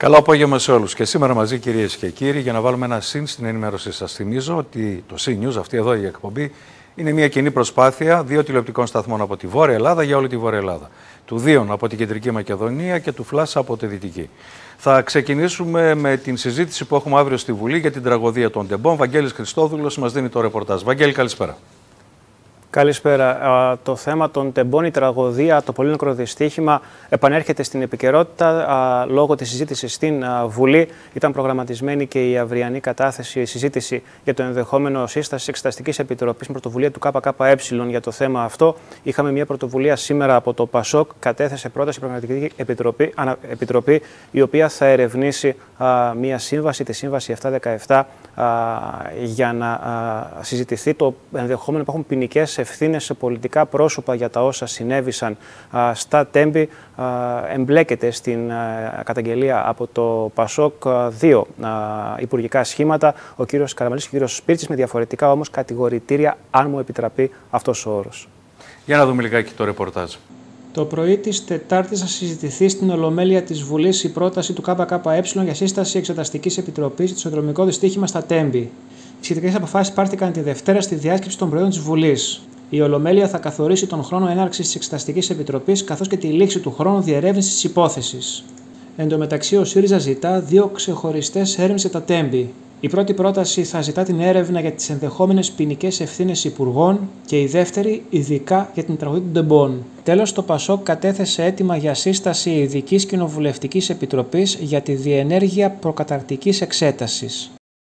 Καλό απόγευμα σε όλους. Και σήμερα μαζί, κυρίες και κύριοι, για να βάλουμε ένα συν στην ενημέρωσή σας. Θυμίζω ότι το CNews, αυτή εδώ η εκπομπή, είναι μια κοινή προσπάθεια 2 τηλεοπτικών σταθμών από τη Βόρεια Ελλάδα για όλη τη Βόρεια Ελλάδα. Του Δίων από την Κεντρική Μακεδονία και του Φλάσσα από τη Δυτική. Θα ξεκινήσουμε με την συζήτηση που έχουμε αύριο στη Βουλή για την τραγωδία των Τεμπών. Βαγγέλης Χριστόδουλος μας δίνει το ρεπορτάζ. Βαγγέλη, καλησπέρα. Καλησπέρα. Το θέμα των Τεμπών, η τραγωδία, το πολύ νεκρό δυστύχημα επανέρχεται στην επικαιρότητα λόγω της συζήτησης στην Βουλή. Ήταν προγραμματισμένη και η αυριανή κατάθεση, η συζήτηση για το ενδεχόμενο σύσταση Εξεταστικής Επιτροπής με πρωτοβουλία του ΚΚΕ για το θέμα αυτό. Είχαμε μια πρωτοβουλία σήμερα από το ΠΑΣΟΚ, κατέθεσε πρόταση προγραμματική επιτροπή, η οποία θα ερευνήσει μια σύμβαση, τη Σύμβαση 717, για να συζητηθεί το ενδεχόμενο που έχουν ποινικές ευθύνες σε πολιτικά πρόσωπα για τα όσα συνέβησαν στα Τέμπη. Εμπλέκεται στην καταγγελία από το ΠΑΣΟΚ 2 υπουργικά σχήματα, ο κύριος Καραμανλής και ο κύριος Σπίρτσης, με διαφορετικά όμως κατηγορητήρια, αν μου επιτραπεί αυτός ο όρος. Για να δούμε λιγάκι το ρεπορτάζ. Το πρωί της Τετάρτης θα συζητηθεί στην Ολομέλεια της Βουλής η πρόταση του ΚΚΕ για σύσταση Εξεταστικής Επιτροπής για το σιδηροδρομικό δυστύχημα στα Τέμπη. Οι σχετικές αποφάσεις πάρθηκαν τη Δευτέρα στη διάσκεψη των Προέδρων της Βουλής. Η Ολομέλεια θα καθορίσει τον χρόνο έναρξης της Εξεταστικής Επιτροπής καθώς και τη λήξη του χρόνου διερεύνησης της υπόθεσης. Εν τω μεταξύ, ο ΣΥΡΙΖΑ ζητά 2 ξεχωριστές έρευνες για τα Τέμπη. Η πρώτη πρόταση θα ζητά την έρευνα για τις ενδεχόμενες ποινικές ευθύνες υπουργών και η δεύτερη ειδικά για την τραγωδία των Τεμπών. Τέλος, το ΠΑΣΟΚ κατέθεσε αίτημα για σύσταση ειδικής κοινοβουλευτικής επιτροπής για τη διενέργεια προκαταρκτικής εξέτασης.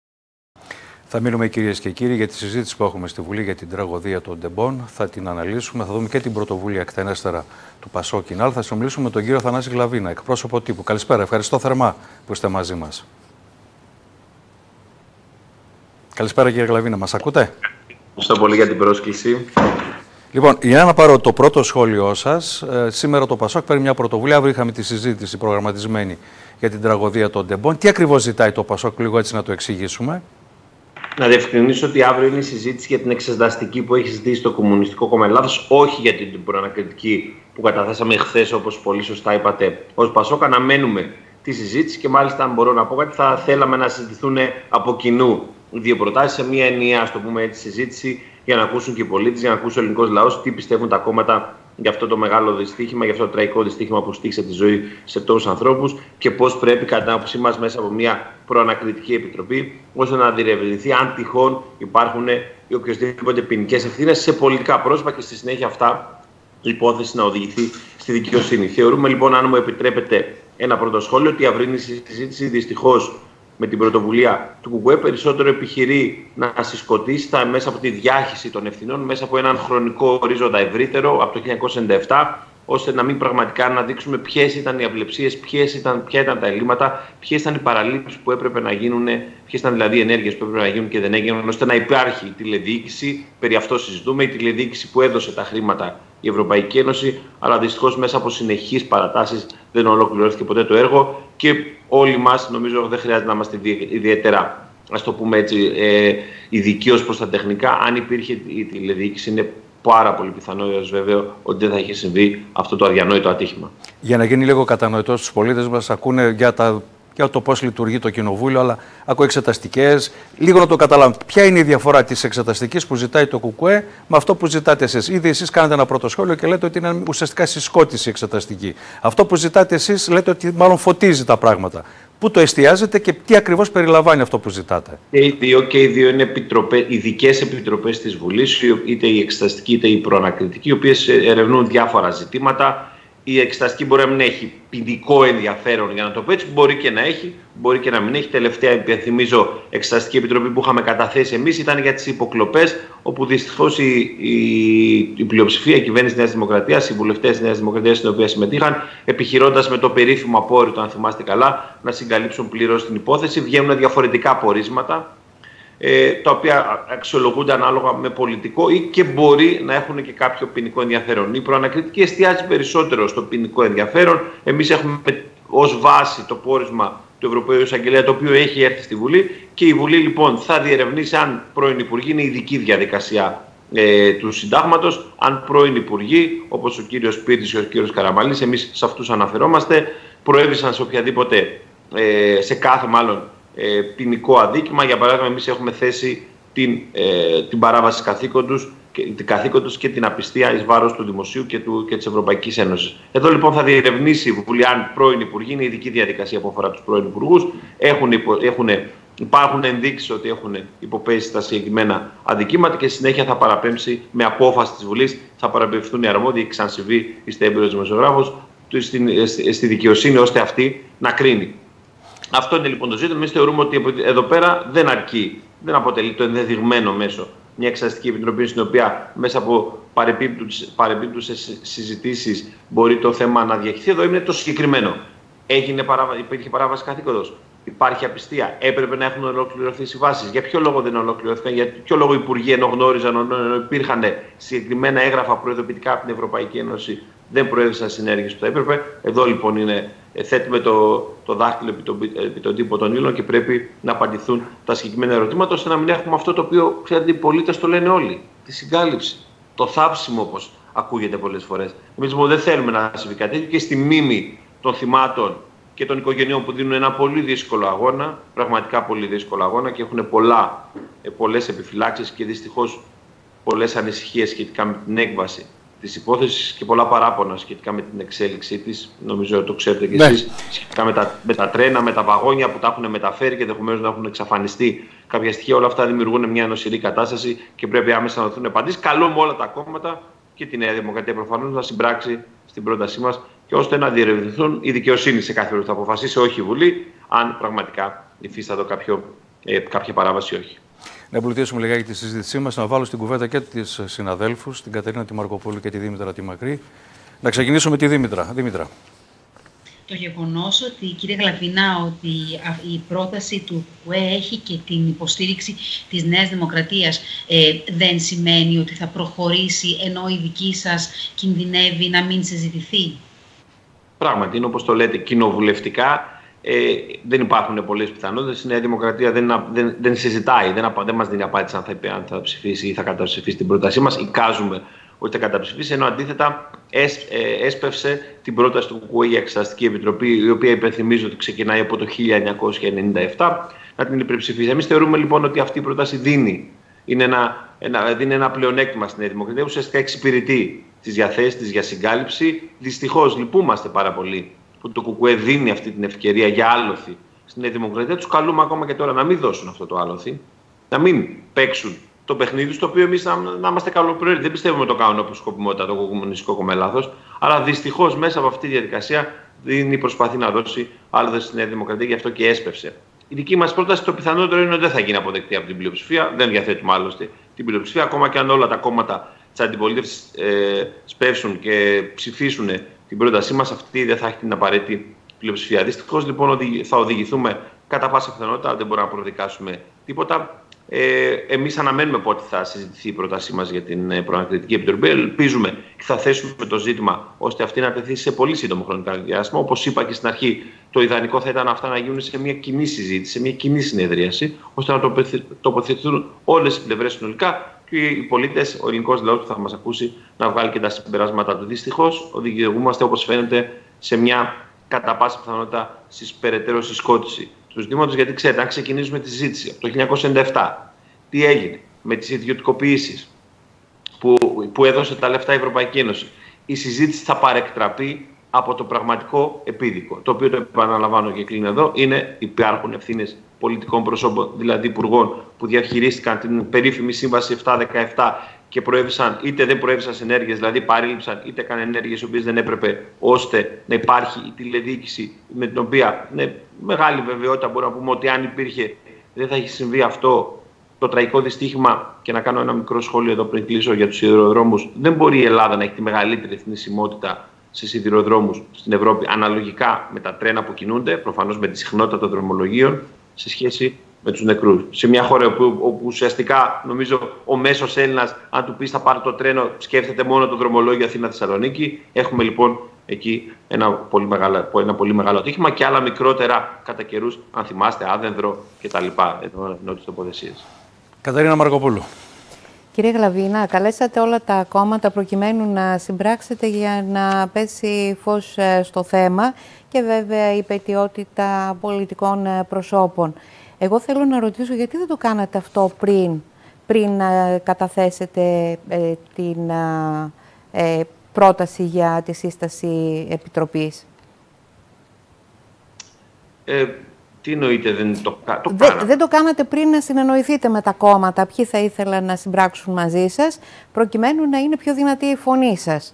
Θα μείνουμε, κυρίες και κύριοι, για τη συζήτηση που έχουμε στη Βουλή για την τραγωδία των Τεμπών. Θα την αναλύσουμε, θα δούμε και την πρωτοβουλία εκτενέστερα του ΠΑΣΟΚ Κινάλ. Θα συνομιλήσουμε με τον κύριο Θανάση Γλαβίνα, εκπρόσωπο τύπου. Καλησπέρα, ευχαριστώ θερμά που είστε μαζί μας. Καλησπέρα, κύριε Γλαβίνα, μας ακούτε? Ευχαριστώ πολύ για την πρόσκληση. Λοιπόν, για να πάρω το πρώτο σχόλιο σας, σήμερα το ΠΑΣΟΚ παίρνει μια πρωτοβουλία. Αύριο είχαμε τη συζήτηση προγραμματισμένη για την τραγωδία των Τεμπών. Τι ακριβώς ζητάει το ΠΑΣΟΚ, λίγο έτσι να το εξηγήσουμε? Να διευκρινίσω ότι αύριο είναι η συζήτηση για την εξεταστική που έχει ζητήσει το Κομμουνιστικό Κόμμα Ελλάδος, όχι για την προανακριτική που καταθέσαμε χθες, όπως πολύ σωστά είπατε. Ως ΠΑΣΟΚ αναμένουμε τη συζήτηση και μάλιστα, αν μπορώ να πω κάτι, θα θέλαμε να συζητηθούν από κοινού οι 2 προτάσεις σε μια ενιαία, ας το πούμε έτσι, συζήτηση, για να ακούσουν και οι πολίτες, για να ακούσει ο ελληνικός λαός τι πιστεύουν τα κόμματα για αυτό το μεγάλο δυστύχημα, για αυτό το τραγικό δυστύχημα που στήχησε τη ζωή σε τόσους ανθρώπους και πώς πρέπει, κατά την άποψή μας, μέσα από μια προανακριτική επιτροπή, ώστε να διερευνηθεί αν τυχόν υπάρχουν οι οποιοσδήποτε ποινικές ευθύνες σε πολιτικά πρόσωπα και στη συνέχεια αυτά η υπόθεση να οδηγηθεί στη δικαιοσύνη. Θεωρούμε λοιπόν, αν μου επιτρέπετε ένα πρώτο σχόλιο, ότι η αυρινή συζήτηση δυστυχώς με την πρωτοβουλία του ΚΚΕ περισσότερο επιχειρεί να συσκοτήσει μέσα από τη διάχυση των ευθυνών, μέσα από έναν χρονικό ορίζοντα ευρύτερο από το 1997, ώστε να μην πραγματικά να δείξουμε ποιες ήταν οι αυλεψίες, ποια ήταν τα ελλείμματα, ποιες ήταν οι παραλήψεις που έπρεπε να γίνουν, ποιες ήταν δηλαδή οι ενέργειες που έπρεπε να γίνουν και δεν έγιναν, ώστε να υπάρχει η τηλεδιοίκηση. Περί αυτό συζητούμε, η τηλεδιοίκηση που έδωσε τα χρήματα η Ευρωπαϊκή Ένωση, αλλά δυστυχώς μέσα από συνεχείς παρατάσεις δεν ολοκληρώθηκε ποτέ το έργο και όλοι μας, νομίζω, δεν χρειάζεται να είμαστε ιδιαίτερα, ας το πούμε έτσι, ειδικοί ως προς τα τεχνικά. Αν υπήρχε η τηλεδιοίκηση, είναι πάρα πολύ πιθανό, βέβαια, ότι δεν θα είχε συμβεί αυτό το αδιανόητο ατύχημα. Για να γίνει λίγο κατανοητό στους πολίτες μας, ακούνε για το πώς λειτουργεί το Κοινοβούλιο, αλλά ακούω εξεταστικές. Λίγο να το καταλάβουν. Ποια είναι η διαφορά της εξεταστικής που ζητάει το ΚΚΕ με αυτό που ζητάτε εσείς? Ήδη εσείς κάνετε ένα πρώτο σχόλιο και λέτε ότι είναι ουσιαστικά συσκότηση εξεταστική. Αυτό που ζητάτε εσείς λέτε ότι μάλλον φωτίζει τα πράγματα. Πού το εστιάζετε και τι ακριβώς περιλαμβάνει αυτό που ζητάτε? Και οι δύο είναι ειδικές επιτροπές της Βουλής, είτε η εξεταστική είτε η προανακριτική, οι οποίες ερευνούν διάφορα ζητήματα. Η εξεταστική μπορεί να μην έχει ποινικό ενδιαφέρον, για να το πω έτσι, μπορεί και να έχει, μπορεί και να μην έχει. Τελευταία, υπενθυμίζω, εξεταστική επιτροπή που είχαμε καταθέσει εμείς ήταν για τις υποκλοπές, όπου δυστυχώς η πλειοψηφία, η κυβέρνηση της Νέας Δημοκρατίας, οι βουλευτές της Νέας Δημοκρατίας, στην οποία συμμετείχαν, επιχειρώντας με το περίφημο απόρριτο, αν θυμάστε καλά, να συγκαλύψουν πλήρως την υπόθεση, βγαίνουν διαφορετικά πορίσματα, τα οποία αξιολογούνται ανάλογα με πολιτικό ή και μπορεί να έχουν και κάποιο ποινικό ενδιαφέρον. Η προανακριτική εστιάζει περισσότερο στο ποινικό ενδιαφέρον. Εμείς έχουμε ως βάση το πόρισμα του Ευρωπαίου Εισαγγελέα, το οποίο έχει έρθει στη Βουλή, και η Βουλή λοιπόν θα διερευνήσει αν πρώην υπουργοί, είναι ειδική διαδικασία του συντάγματος, αν πρώην υπουργοί, όπως ο κύριος Σπίρτσης και ο κύριος Καραμανλής, εμείς σε αυτούς αναφερόμαστε, προέβησαν σε οποιαδήποτε σε κάθε μάλλον ποινικό αδίκημα. Για παράδειγμα, εμείς έχουμε θέσει την παράβαση καθήκοντος και την απιστία εις βάρος του Δημοσίου και της Ευρωπαϊκής Ένωσης. Εδώ λοιπόν θα διερευνήσει η Βουλή αν πρώην Υπουργοί, είναι ειδική διαδικασία που αφορά τους πρώην Υπουργούς, υπάρχουν ενδείξεις ότι έχουν υποπέσει στα συγκεκριμένα αδικήματα και συνέχεια θα παραπέμψει με απόφαση της Βουλής, θα παραπεμφθούν οι αρμόδιοι, ξανσυμβεί, είστε έμπειρος δημοσιογράφος, στη δικαιοσύνη ώστε αυτή να κρίνει. Αυτό είναι λοιπόν το ζήτημα. Εμείς θεωρούμε ότι εδώ πέρα δεν αρκεί, δεν αποτελεί το ενδεδειγμένο μέσο μια εξεταστική επιτροπή στην οποία μέσα από παρεμπίπτουσες συζητήσεις μπορεί το θέμα να διαχειριστεί. Εδώ είναι το συγκεκριμένο. Υπήρχε παράβαση καθήκοντος. Υπάρχει απιστία. Έπρεπε να έχουν ολοκληρωθεί οι συμβάσεις. Για ποιο λόγο δεν ολοκληρωθήκαν, για ποιο λόγο οι υπουργοί ενώ γνώριζαν, ενώ υπήρχαν συγκεκριμένα έγγραφα προειδοποιητικά από την Ευρωπαϊκή Ένωση, δεν προέβησαν συνέργειες που θα έπρεπε. Εδώ λοιπόν θέτουμε το δάχτυλο επί τον τύπο των ύλων και πρέπει να απαντηθούν τα συγκεκριμένα ερωτήματα, ώστε να μην έχουμε αυτό το οποίο ξέρετε, οι πολίτες το λένε όλοι. Τη συγκάλυψη. Το θάψιμο, όπως ακούγεται πολλές φορές. Εμείς λοιπόν δεν θέλουμε να συμβεί κάτι τέτοιο και στη μνήμη των θυμάτων και των οικογενειών που δίνουν ένα πολύ δύσκολο αγώνα, πραγματικά πολύ δύσκολο αγώνα και έχουν πολλές επιφυλάξεις και δυστυχώς πολλές ανησυχίες σχετικά με την έκβαση της υπόθεσης και πολλά παράπονα σχετικά με την εξέλιξή της. Νομίζω το ξέρετε και εσείς, σχετικά με τα τρένα, με τα βαγόνια που τα έχουν μεταφέρει και ενδεχομένως να έχουν εξαφανιστεί κάποια στοιχεία. Όλα αυτά δημιουργούν μια νοσηρή κατάσταση και πρέπει άμεσα να δοθούν απαντήσεις. Καλό με όλα τα κόμματα και τη Νέα Δημοκρατία προφανώς να συμπράξει στην πρότασή μας και ώστε να διερευνηθούν η δικαιοσύνη σε κάθε περίπτωση. Θα αποφασίσει όχι η Βουλή, αν πραγματικά υφίστατο κάποια παράβαση ή όχι. Να εμπλουτίσουμε λιγάκι τη συζήτησή μας, να βάλω στην κουβέντα και τις συναδέλφους, την Κατερίνα τη Μαρκοπούλου και τη Δήμητρα τη Μακρύ. Να ξεκινήσουμε με τη Δήμητρα. Το γεγονός ότι, κύριε Γλαβινά, ότι η πρόταση του ΚΚΕ έχει και την υποστήριξη της Νέας Δημοκρατίας δεν σημαίνει ότι θα προχωρήσει, ενώ η δική σας κινδυνεύει να μην συζητηθεί. Πράγματι, είναι όπως το λέτε, κοινοβουλευτικά. Δεν υπάρχουν πολλές πιθανότητες. Η Νέα Δημοκρατία δεν συζητάει, δεν μας δίνει απάντηση αν θα ψηφίσει ή θα καταψηφίσει την πρότασή μας. Εικάζουμε ότι θα καταψηφίσει, ενώ αντίθετα έσπευσε την πρόταση του ΚΚΕ για Εξεταστική Επιτροπή, η οποία υπενθυμίζω ότι ξεκινάει από το 1997, να την υπερψηφίσει. Εμείς θεωρούμε λοιπόν ότι αυτή η πρόταση δίνει ένα πλεονέκτημα στη Νέα Δημοκρατία, ουσιαστικά εξυπηρετεί τις διαθέσεις της για συγκάλυψη. Δυστυχώς λυπούμαστε πάρα πολύ που το ΚΚΕ δίνει αυτή την ευκαιρία για άλοθη στην Νέα Δημοκρατία. Τους καλούμε ακόμα και τώρα να μην δώσουν αυτό το άλοθη, να μην παίξουν το παιχνίδι, στο οποίο εμείς να είμαστε καλοπροαίρετοι. Δεν πιστεύουμε το κάνουν όπως σκοπιμότητα το Κομμουνιστικό Κόμμα Ελλάδος, αλλά δυστυχώς μέσα από αυτή τη διαδικασία προσπαθεί να δώσει άλοθη στη Νέα Δημοκρατία, γι' αυτό και έσπευσε. Η δική μας πρόταση το πιθανότερο είναι ότι δεν θα γίνει αποδεκτή από την πλειοψηφία. Δεν διαθέτουμε άλλωστε την πλειοψηφία, ακόμα και αν όλα τα κόμματα της αντιπολίτευσης σπεύσουν και ψηφίσουν την πρότασή μας, αυτή δεν θα έχει την απαραίτητη πλειοψηφία. Δυστυχώς λοιπόν θα οδηγηθούμε κατά πάσα πιθανότητα, δεν μπορούμε να προδικάσουμε τίποτα. Εμείς αναμένουμε πότε θα συζητηθεί η πρότασή μας για την Προανακριτική Επιτροπή. Ελπίζουμε και θα θέσουμε το ζήτημα ώστε αυτή να τεθεί σε πολύ σύντομο χρονικό διάστημα. Όπως είπα και στην αρχή, το ιδανικό θα ήταν αυτά να γίνουν σε μια κοινή συζήτηση, σε μια κοινή συνεδρίαση, ώστε να τοποθετηθούν όλες οι πλευρές συνολικά και οι πολίτες, ο ελληνικός λαός που θα μας ακούσει, να βγάλει και τα συμπεράσματα του. Δυστυχώς, οδηγούμαστε όπως φαίνεται σε μια κατά πάσα πιθανότητα περαιτέρω συσκότηση του ζητήματος, γιατί ξέρετε, αν ξεκινήσουμε τη συζήτηση από το 1997, τι έγινε με τις ιδιωτικοποιήσεις που έδωσε τα λεφτά η Ευρωπαϊκή Ένωση, η συζήτηση θα παρεκτραπεί από το πραγματικό επίδικο. Το οποίο το επαναλαμβάνω και κλείνω εδώ, υπάρχουν ευθύνες πολιτικών προσώπων, δηλαδή υπουργών, που διαχειρίστηκαν την περίφημη Σύμβαση 717 και προέβησαν, είτε δεν προέβησαν σε ενέργειες, δηλαδή παρήλυψαν, είτε έκαναν ενέργειες οι οποίες δεν έπρεπε, ώστε να υπάρχει η τηλεδιοίκηση, με την οποία μεγάλη βεβαιότητα μπορούμε να πούμε ότι αν υπήρχε δεν θα έχει συμβεί αυτό το τραγικό δυστύχημα. Και να κάνω ένα μικρό σχόλιο εδώ πριν κλείσω για τους σιδηροδρόμους. Δεν μπορεί η Ελλάδα να έχει τη μεγαλύτερη θνησιμότητα σε σιδηροδρόμους στην Ευρώπη, αναλογικά με τα τρένα που κινούνται, προφανώς με τη συχνότητα των δρομολογίων, σε σχέση με τους νεκρούς. Σε μια χώρα όπου ουσιαστικά νομίζω ο μέσος Έλληνας, αν του πεις θα πάρει το τρένο, σκέφτεται μόνο το δρομολόγιο Αθήνα-Θεσσαλονίκη. Έχουμε λοιπόν εκεί ένα πολύ μεγάλο ατύχημα και άλλα μικρότερα κατά καιρούς, αν θυμάστε, Άδενδρο κτλ. Νότιες τοποθεσίες. Κατερίνα Μαρκοπούλου. Κύριε Γλαβίνα, καλέσατε όλα τα κόμματα προκειμένου να συμπράξετε για να πέσει φως στο θέμα και βέβαια η υπαιτιότητα πολιτικών προσώπων. Εγώ θέλω να ρωτήσω γιατί δεν το κάνατε αυτό πριν καταθέσετε την πρόταση για τη σύσταση επιτροπής. Τι εννοείτε, δεν το κάνατε πριν να συνεννοηθείτε με τα κόμματα, ποιοι θα ήθελαν να συμπράξουν μαζί σας, προκειμένου να είναι πιο δυνατή η φωνή σας.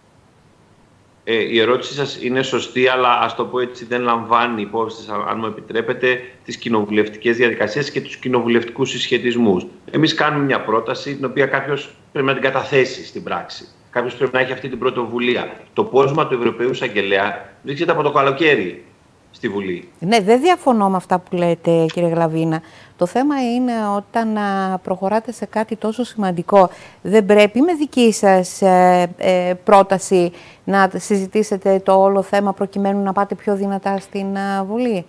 Η ερώτησή σας είναι σωστή, αλλά ας το πω έτσι, δεν λαμβάνει υπόψη, αν μου επιτρέπετε, τις κοινοβουλευτικές διαδικασίες και τους κοινοβουλευτικούς συσχετισμούς. Εμείς κάνουμε μια πρόταση, την οποία κάποιος πρέπει να την καταθέσει στην πράξη. Κάποιος πρέπει να έχει αυτή την πρωτοβουλία. Το πόρισμα του Ευρωπαίου Εισαγγελέα βρίσκεται από το καλοκαίρι στη Βουλή. Ναι, δεν διαφωνώ με αυτά που λέτε, κύριε Γλαβίνα. Το θέμα είναι όταν προχωράτε σε κάτι τόσο σημαντικό, δεν πρέπει με δική σας πρόταση να συζητήσετε το όλο θέμα προκειμένου να πάτε πιο δυνατά στην Βουλή.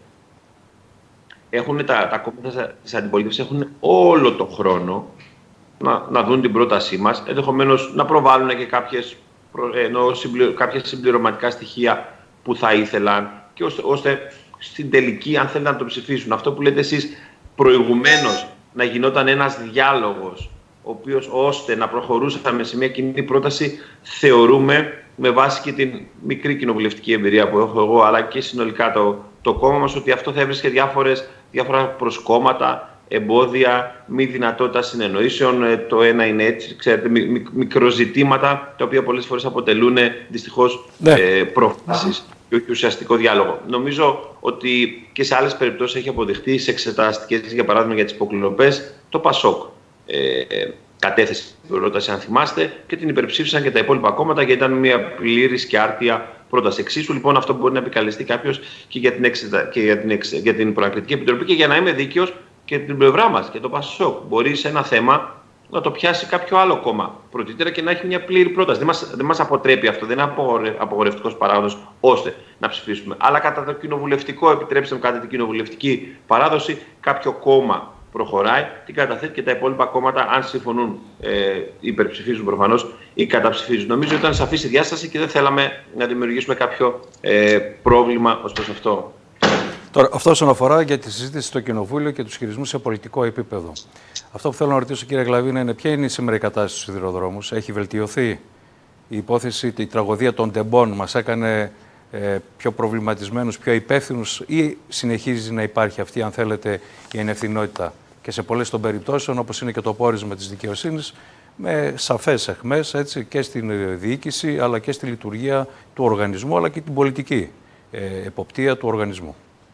Τα κόμματα της αντιπολίτευσης έχουν όλο το χρόνο να δουν την πρότασή μας, ενδεχομένως να προβάλλουν και κάποια συμπληρωματικά στοιχεία που θα ήθελαν, και ώστε στην τελική, αν θέλετε να το ψηφίσουν, αυτό που λέτε εσείς προηγουμένως, να γινόταν ένας διάλογος, ώστε να προχωρούσαμε σε μια κοινή πρόταση, θεωρούμε, με βάση και την μικρή κοινοβουλευτική εμπειρία που έχω εγώ, αλλά και συνολικά το κόμμα μας, ότι αυτό θα έβρισκε διάφορα προσκόμματα, εμπόδια, μη δυνατότητα συνεννοήσεων. Το ένα είναι έτσι, ξέρετε, μικροζητήματα, τα οποία πολλές φορές αποτελούν δυστυχώς προφάσεις και όχι ουσιαστικό διάλογο. Νομίζω ότι και σε άλλες περιπτώσεις έχει αποδειχθεί, σε εξεταστικές, για παράδειγμα για τις υποκλοπές, το ΠΑΣΟΚ κατέθεσε την πρόταση, αν θυμάστε, και την υπερψήφισαν και τα υπόλοιπα κόμματα, γιατί ήταν μια πλήρης και άρτια πρόταση. Εξίσου, λοιπόν, αυτό μπορεί να επικαλεστεί κάποιος και για την Προανακριτική Επιτροπή, και για να είμαι δίκαιος και την πλευρά μας και το ΠΑΣΟΚ. Μπορεί σε ένα θέμα να το πιάσει κάποιο άλλο κόμμα πρωτήτερα και να έχει μια πλήρη πρόταση. Δεν μας αποτρέπει αυτό, δεν είναι απογορευτικός παράγοντας ώστε να ψηφίσουμε. Αλλά κατά το κοινοβουλευτικό, επιτρέψτε μου, κατά την κοινοβουλευτική παράδοση, κάποιο κόμμα προχωράει, την καταθέτει και τα υπόλοιπα κόμματα, αν συμφωνούν, υπερψηφίζουν προφανώς ή καταψηφίζουν. Νομίζω ότι ήταν σαφής η διάσταση και δεν θέλαμε να δημιουργήσουμε κάποιο πρόβλημα ως προς αυτό. Τώρα, αυτό όσον αφορά για τη συζήτηση στο Κοινοβούλιο και τους χειρισμούς σε πολιτικό επίπεδο. Αυτό που θέλω να ρωτήσω, κύριε Γλαβίνα, είναι ποια είναι η σήμερα η κατάσταση στους σιδηροδρόμους. Έχει βελτιωθεί η υπόθεση, η τραγωδία των τεμπών μας έκανε πιο προβληματισμένους, πιο υπεύθυνους, ή συνεχίζει να υπάρχει αυτή, αν θέλετε, η ανευθυνότητα και σε πολλές των περιπτώσεων, όπως είναι και το πόρισμα της δικαιοσύνης, με σαφές αιχμές, έτσι, και στην διοίκηση αλλά και στη λειτουργία του οργανισμού, αλλά και την πολιτική εποπτεία του οργανισμού.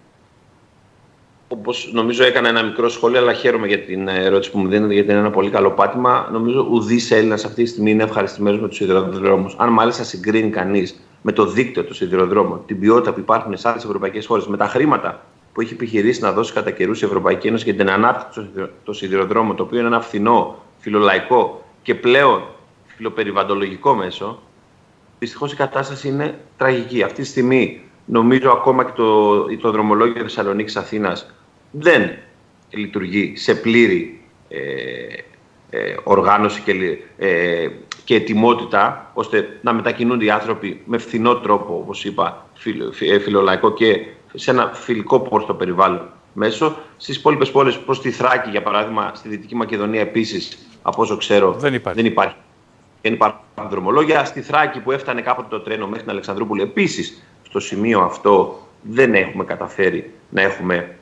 Όπως νομίζω έκανα ένα μικρό σχόλιο, αλλά χαίρομαι για την ερώτηση που μου δίνετε, γιατί είναι ένα πολύ καλό πάτημα. Νομίζω ουδής Έλληνας αυτή τη στιγμή είναι ευχαριστημένος με τους σιδηροδρόμους. Αν μάλιστα συγκρίνει κανείς με το δίκτυο των σιδηροδρόμων, την ποιότητα που υπάρχουν σε άλλες ευρωπαϊκές χώρες, με τα χρήματα που έχει επιχειρήσει να δώσει κατά καιρούς η Ευρωπαϊκή Ένωση για την ανάπτυξη των σιδηροδρόμων, το οποίο είναι ένα φθηνό, φιλολαϊκό και πλέον φιλοπεριβαντολογικό μέσο, δυστυχώς η κατάσταση είναι τραγική. Αυτή τη στιγμή νομίζω ακόμα και το δρομολόγιο Θεσσαλονίκης-Αθήνας δεν λειτουργεί σε πλήρη οργάνωση και ετοιμότητα, ώστε να μετακινούνται οι άνθρωποι με φθηνό τρόπο, όπως είπα, φιλολαϊκό και σε ένα φιλικό προς το περιβάλλον μέσο. Στις υπόλοιπες πόλεις, προς τη Θράκη, για παράδειγμα, στη Δυτική Μακεδονία επίσης, από όσο ξέρω, δεν υπάρχουν δρομολόγια. Στη Θράκη, που έφτανε κάποτε το τρένο μέχρι την Αλεξανδρούπολη, επίσης, στο σημείο αυτό δεν έχουμε καταφέρει να έχουμε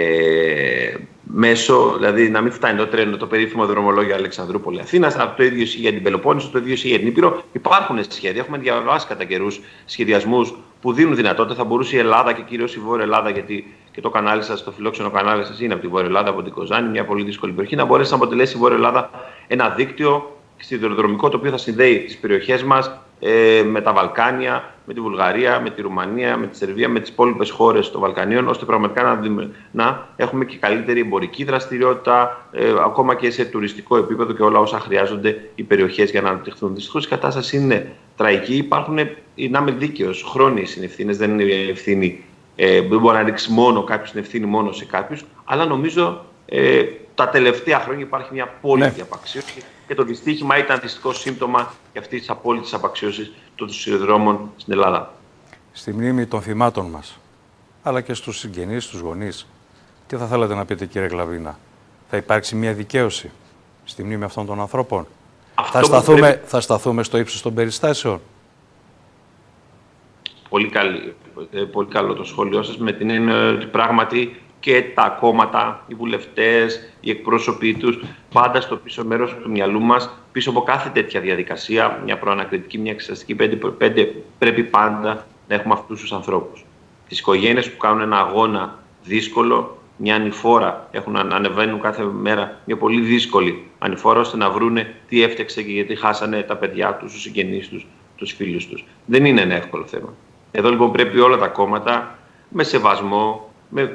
μέσο, δηλαδή να μην φτάνει το τρένο, το περίφημο δρομολόγιο Αλεξανδρούπολη-Αθήνας. Το ίδιο ισχύει για την Πελοπόννησο, το ίδιο ισχύει για την Ήπειρο. Υπάρχουν σχέδια, έχουμε διαβάσει κατά καιρούς σχεδιασμούς που δίνουν δυνατότητα. Θα μπορούσε η Ελλάδα και κυρίως η Βόρεια Ελλάδα, γιατί και το κανάλι σας, το φιλόξενο κανάλι σας είναι από τη Βόρεια Ελλάδα, από την Κοζάνη, μια πολύ δύσκολη περιοχή, να μπορέσει να αποτελέσει η Βόρεια Ελλάδα ένα δίκτυο σιδηροδρομικό, το οποίο θα συνδέει τις περιοχές μας με τα Βαλκάνια, με τη Βουλγαρία, με τη Ρουμανία, με τη Σερβία, με τις υπόλοιπες χώρες των Βαλκανίων, ώστε πραγματικά να έχουμε και καλύτερη εμπορική δραστηριότητα, ακόμα και σε τουριστικό επίπεδο, και όλα όσα χρειάζονται οι περιοχές για να αναπτυχθούν. Δυστυχώς η κατάσταση είναι τραγική. Υπάρχουν, να είμαι δίκαιος, χρόνιες συνευθύνες, δεν είναι ευθύνη. Δεν μπορεί να ρίξει μόνο κάποιος την ευθύνη μόνο σε κάποιους, αλλά νομίζω Τα τελευταία χρόνια υπάρχει μια απόλυτη απαξίωση και το δυστύχημα ήταν δυστυχώς σύμπτωμα και αυτή τη απόλυτη απαξίωση των σιδηροδρόμων στην Ελλάδα. Στη μνήμη των θυμάτων μας, αλλά και στους συγγενείς, στους γονείς, τι θα θέλατε να πείτε, κύριε Γλαβίνα? Θα υπάρξει μια δικαίωση στη μνήμη αυτών των ανθρώπων? Θα σταθούμε στο ύψος των περιστάσεων? Πολύ καλό το σχόλιο σας, με την έννοια ότι πράγματι και τα κόμματα, οι βουλευτές, οι εκπρόσωποι τους, πάντα στο πίσω μέρος του μυαλού μας, πίσω από κάθε τέτοια διαδικασία, μια προανακριτική, μια εξεταστική, πρέπει πάντα να έχουμε αυτούς τους ανθρώπους. Τις οικογένειες που κάνουν ένα αγώνα δύσκολο, μια ανηφόρα, ανεβαίνουν κάθε μέρα μια πολύ δύσκολη ανηφόρα, ώστε να βρούνε τι έφτιαξε και γιατί χάσανε τα παιδιά τους, τους συγγενείς τους, τους φίλους τους. Δεν είναι ένα εύκολο θέμα. Εδώ λοιπόν πρέπει όλα τα κόμματα, με σεβασμό,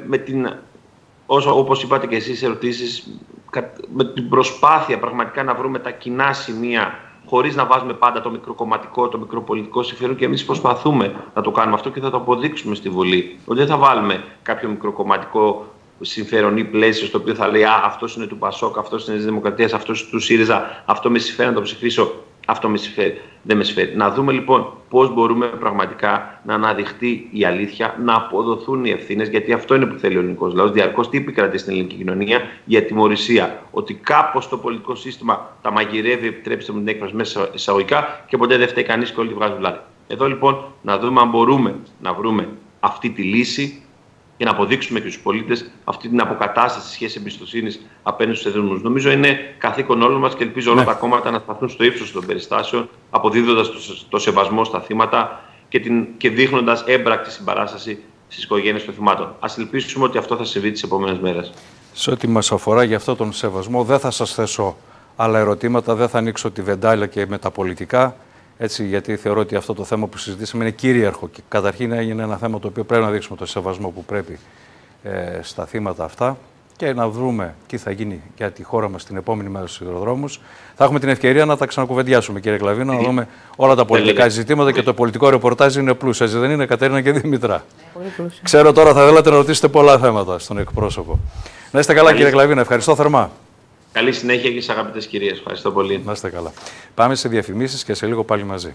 όπως είπατε και εσείς ερωτήσεις, με την προσπάθεια πραγματικά να βρούμε τα κοινά σημεία, χωρίς να βάζουμε πάντα το μικροκομματικό, το μικροπολιτικό συμφέρον, και εμείς προσπαθούμε να το κάνουμε αυτό και θα το αποδείξουμε στη Βουλή. Ότι δεν θα βάλουμε κάποιο μικροκομματικό συμφέρον ή πλαίσιο στο οποίο θα λέει αυτός είναι του Πασόκ, αυτός είναι της Δημοκρατίας, αυτός του ΣΥΡΙΖΑ, αυτό με συμφέρει να το ψηφίσω, αυτό δεν με συμφέρει. Να δούμε λοιπόν πώς μπορούμε πραγματικά να αναδειχθεί η αλήθεια, να αποδοθούν οι ευθύνες, γιατί αυτό είναι που θέλει ο ελληνικός λαός. Διαρκώς τι επικρατεί στην ελληνική κοινωνία? Η ατιμωρησία. Ότι κάπως το πολιτικό σύστημα τα μαγειρεύει, επιτρέψτε μου την έκφραση μέσα εισαγωγικά, και ποτέ δεν φταίει κανείς και όλοι τη βγάζουν λάδι. Εδώ λοιπόν να δούμε αν μπορούμε να βρούμε αυτή τη λύση και να αποδείξουμε και στους πολίτες αυτή την αποκατάσταση σχέση εμπιστοσύνης απέναντι στους εθνικούς. Νομίζω είναι καθήκον όλων μας και ελπίζω όλα τα κόμματα να σταθούν στο ύψος των περιστάσεων, αποδίδοντας το σεβασμό στα θύματα και δείχνοντας έμπρακτη συμπαράσταση στις οικογένειες των θυμάτων. Ας ελπίσουμε ότι αυτό θα συμβεί τις επόμενες μέρες. Σε ό,τι μας αφορά για αυτόν τον σεβασμό, δεν θα σας θέσω άλλα ερωτήματα, δεν θα ανοίξω τη βεντάλια και με τα πολιτικά. Έτσι, γιατί θεωρώ ότι αυτό το θέμα που συζητήσαμε είναι κυρίαρχο και καταρχήν έγινε ένα θέμα το οποίο πρέπει να δείξουμε το σεβασμό που πρέπει στα θύματα αυτά και να βρούμε τι θα γίνει για τη χώρα μας την επόμενη μέρα στους σιδηροδρόμους. Θα έχουμε την ευκαιρία να τα ξανακουβεντιάσουμε, κύριε Γλαβίνα, να δούμε όλα τα πολιτικά ζητήματα και το πολιτικό ρεπορτάζ είναι πλούσιο. Έτσι δεν είναι, Κατερίνα και Δημητρά? Ξέρω τώρα θα θέλατε να ρωτήσετε πολλά θέματα στον εκπρόσωπο. Να είστε καλά, κύριε Γλαβίνα, ευχαριστώ θερμά. Καλή συνέχεια και στις αγαπητές κυρίες. Ευχαριστώ πολύ. Να είστε καλά. Πάμε σε διαφημίσεις και σε λίγο πάλι μαζί.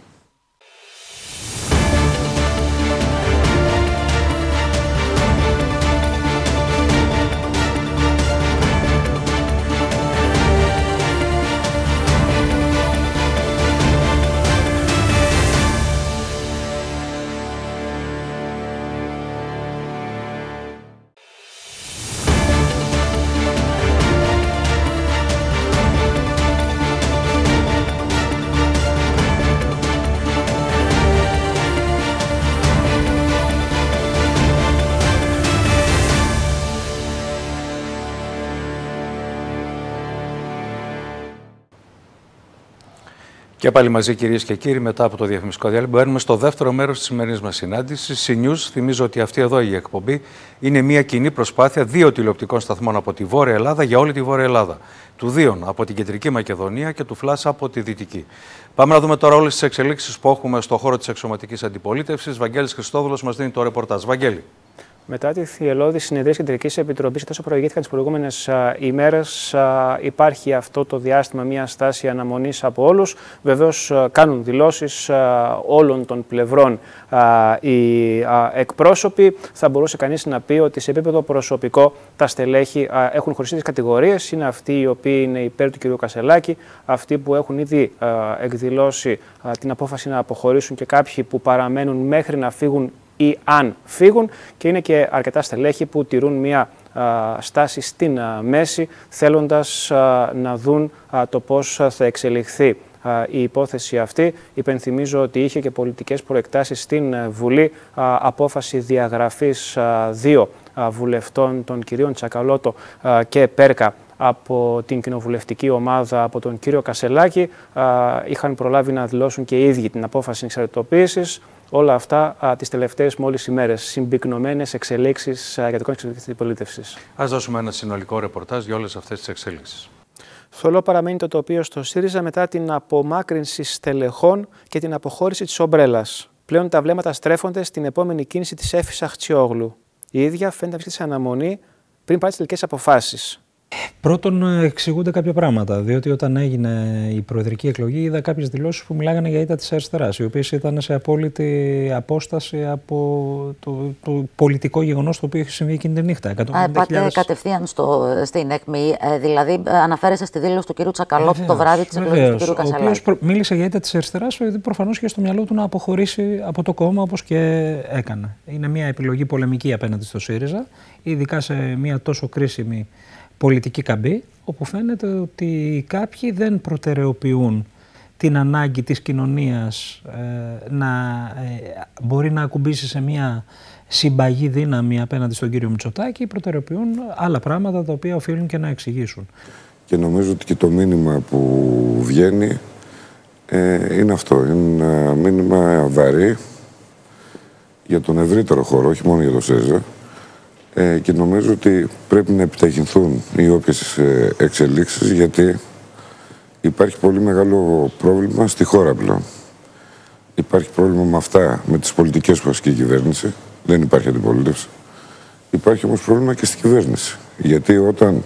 Και πάλι μαζί, κυρίες και κύριοι, μετά από το διαφημιστικό διάλειμμα, μπαίνουμε στο δεύτερο μέρος της σημερινής μας συνάντησης. CNews, θυμίζω ότι αυτή εδώ η εκπομπή είναι μια κοινή προσπάθεια 2 τηλεοπτικών σταθμών από τη Βόρεια Ελλάδα για όλη τη Βόρεια Ελλάδα. Του Δίων από την Κεντρική Μακεδονία και του Φλάσσα από τη Δυτική. Πάμε να δούμε τώρα όλες τις εξελίξεις που έχουμε στον χώρο της εξωματικής αντιπολίτευσης. Βαγγέλης Χριστόδουλος μας δίνει το ρεπορτάζ. Βαγγέλη. Μετά τη θυελλώδη συνεδρία Κεντρικής Επιτροπής, όσο προηγήθηκαν τις προηγούμενες ημέρες, υπάρχει αυτό το διάστημα μια στάση αναμονής από όλους. Βεβαίως, κάνουν δηλώσεις όλων των πλευρών οι εκπρόσωποι. Θα μπορούσε κανείς να πει ότι σε επίπεδο προσωπικό τα στελέχη έχουν χωριστεί τις κατηγορίες. Είναι αυτοί οι οποίοι είναι υπέρ του κ. Κασελάκη, αυτοί που έχουν ήδη εκδηλώσει την απόφαση να αποχωρήσουν και κάποιοι που παραμένουν μέχρι να φύγουν ή αν φύγουν, και είναι και αρκετά στελέχη που τηρούν μια στάση στην μέση, θέλοντας να δουν το πώς θα εξελιχθεί η υπόθεση αυτή. Υπενθυμίζω ότι είχε και πολιτικές προεκτάσεις στην Βουλή απόφαση διαγραφής 2 βουλευτών, των κυρίων Τσακαλώτο και Πέρκα, από την κοινοβουλευτική ομάδα, από τον κύριο Κασελάκη. Είχαν προλάβει να δηλώσουν και οι ίδιοι την απόφαση εξαρτητοποίησης. Όλα αυτά τις τελευταίες μόλις ημέρες. Συμπυκνωμένες εξελίξεις για το κόμμα της αντιπολίτευσης. Ας δώσουμε ένα συνολικό ρεπορτάζ για όλες αυτές τις εξελίξεις. Θολό παραμένει το τοπίο στο ΣΥΡΙΖΑ μετά την απομάκρυνση στελεχών και την αποχώρηση της ομπρέλας. Πλέον τα βλέμματα στρέφονται στην επόμενη κίνηση της Εύης Αχτσιόγλου. Η ίδια φαίνεται να βρίσκεται σε αναμονή πριν πάρει τις τελικές αποφάσεις. Πρώτον, εξηγούνται κάποια πράγματα. Διότι όταν έγινε η προεδρική εκλογή, είδα κάποιες δηλώσεις που μιλάγανε για ήττα της αριστεράς, οι οποίες ήταν σε απόλυτη απόσταση από το πολιτικό γεγονός το οποίο έχει συμβεί εκείνη τη νύχτα. Πάτε κατευθείαν στην ΕΚΜΗ, δηλαδή αναφέρεστε στη δήλωση του κ. Τσακαλώτου το βράδυ της εκλογής του κ. Κασελάκη. Ο οποίος μίλησε για ήττα της αριστεράς, γιατί προφανώς είχε στο μυαλό του να αποχωρήσει από το κόμμα, όπως και έκανε. Είναι μια επιλογή πολεμική απέναντι στο ΣΥΡΙΖΑ, ειδικά σε μια τόσο κρίσιμη πολιτική καμπή, όπου φαίνεται ότι κάποιοι δεν προτεραιοποιούν την ανάγκη της κοινωνίας να μπορεί να ακουμπήσει σε μια συμπαγή δύναμη απέναντι στον κύριο Μητσοτάκη, προτεραιοποιούν άλλα πράγματα τα οποία οφείλουν και να εξηγήσουν. Και νομίζω ότι και το μήνυμα που βγαίνει είναι αυτό. Είναι ένα μήνυμα βαρύ για τον ευρύτερο χώρο, όχι μόνο για το ΣΥΡΙΖΑ. Και νομίζω ότι πρέπει να επιταχυνθούν οι όποιες εξελίξεις, γιατί υπάρχει πολύ μεγάλο πρόβλημα στη χώρα πλέον. Υπάρχει πρόβλημα με αυτά, με τις πολιτικές που ασκεί η κυβέρνηση. Δεν υπάρχει αντιπολίτευση. Υπάρχει όμως πρόβλημα και στη κυβέρνηση. Γιατί όταν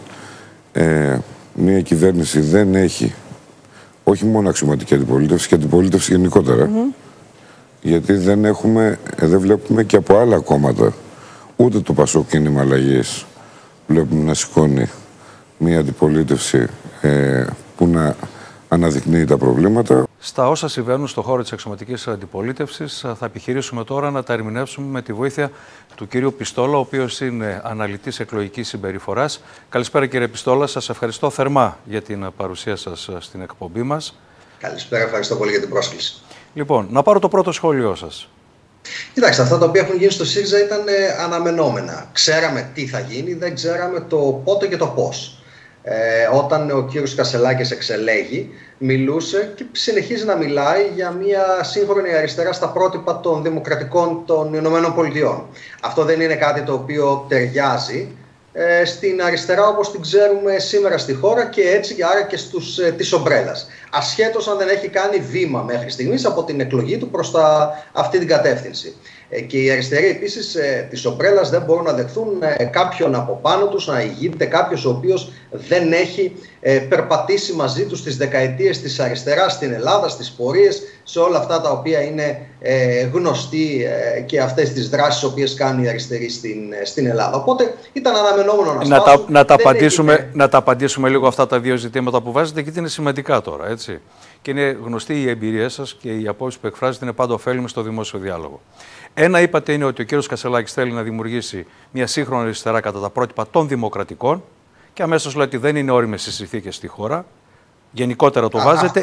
μια κυβέρνηση δεν έχει όχι μόνο αξιωματική αντιπολίτευση, και αντιπολίτευση γενικότερα, γιατί δεν βλέπουμε και από άλλα κόμματα, ούτε το Πασόκ Κίνημα Αλλαγής βλέπουμε να σηκώνει μια αντιπολίτευση που να αναδεικνύει τα προβλήματα. Στα όσα συμβαίνουν στον χώρο της αξιωματικής αντιπολίτευσης, θα επιχειρήσουμε τώρα να τα ερμηνεύσουμε με τη βοήθεια του κύριου Πιστόλα, ο οποίος είναι αναλυτής εκλογικής συμπεριφοράς. Καλησπέρα κύριε Πιστόλα, σας ευχαριστώ θερμά για την παρουσία σας στην εκπομπή μας. Καλησπέρα, ευχαριστώ πολύ για την πρόσκληση. Λοιπόν, να πάρω το πρώτο σχόλιο σας. Κοιτάξτε, αυτά τα οποία έχουν γίνει στο ΣΥΡΙΖΑ ήταν αναμενόμενα. Ξέραμε τι θα γίνει, δεν ξέραμε το πότε και το πώς. Όταν ο κύριος Κασελάκης εξελέγει, μιλούσε και συνεχίζει να μιλάει για μια σύγχρονη αριστερά στα πρότυπα των δημοκρατικών των Ηνωμένων Πολιτειών. Αυτό δεν είναι κάτι το οποίο ταιριάζει στην αριστερά όπως την ξέρουμε σήμερα στη χώρα και έτσι άρα και της ομπρέλας. Ασχέτως αν δεν έχει κάνει βήμα μέχρι στιγμής από την εκλογή του προς αυτή την κατεύθυνση. Και οι αριστεροί επίσης της ομπρέλας δεν μπορούν να δεχθούν κάποιον από πάνω τους να ηγείται κάποιος ο οποίος δεν έχει περπατήσει μαζί τους τις δεκαετίες της αριστεράς στην Ελλάδα, στις πορείες, σε όλα αυτά τα οποία είναι γνωστοί και αυτές τις δράσεις οι οποίες κάνουν οι αριστεροί στην Ελλάδα. Οπότε ήταν αναμενόμενο να σπάσουν. Να τα απαντήσουμε λίγο αυτά τα δύο ζητήματα που βάζετε, γιατί είναι σημαντικά τώρα, έτσι. Και είναι γνωστή η εμπειρία σας και οι απόψεις που εκφράζετε είναι πάντα ωφέλιμες στο δημόσιο διάλογο. Ένα είπατε είναι ότι ο κύριος Κασελάκης θέλει να δημιουργήσει μια σύγχρονη αριστερά κατά τα πρότυπα των δημοκρατικών και αμέσως λέει ότι δεν είναι όριμες οι συνθήκες στη χώρα. Γενικότερα το βάζετε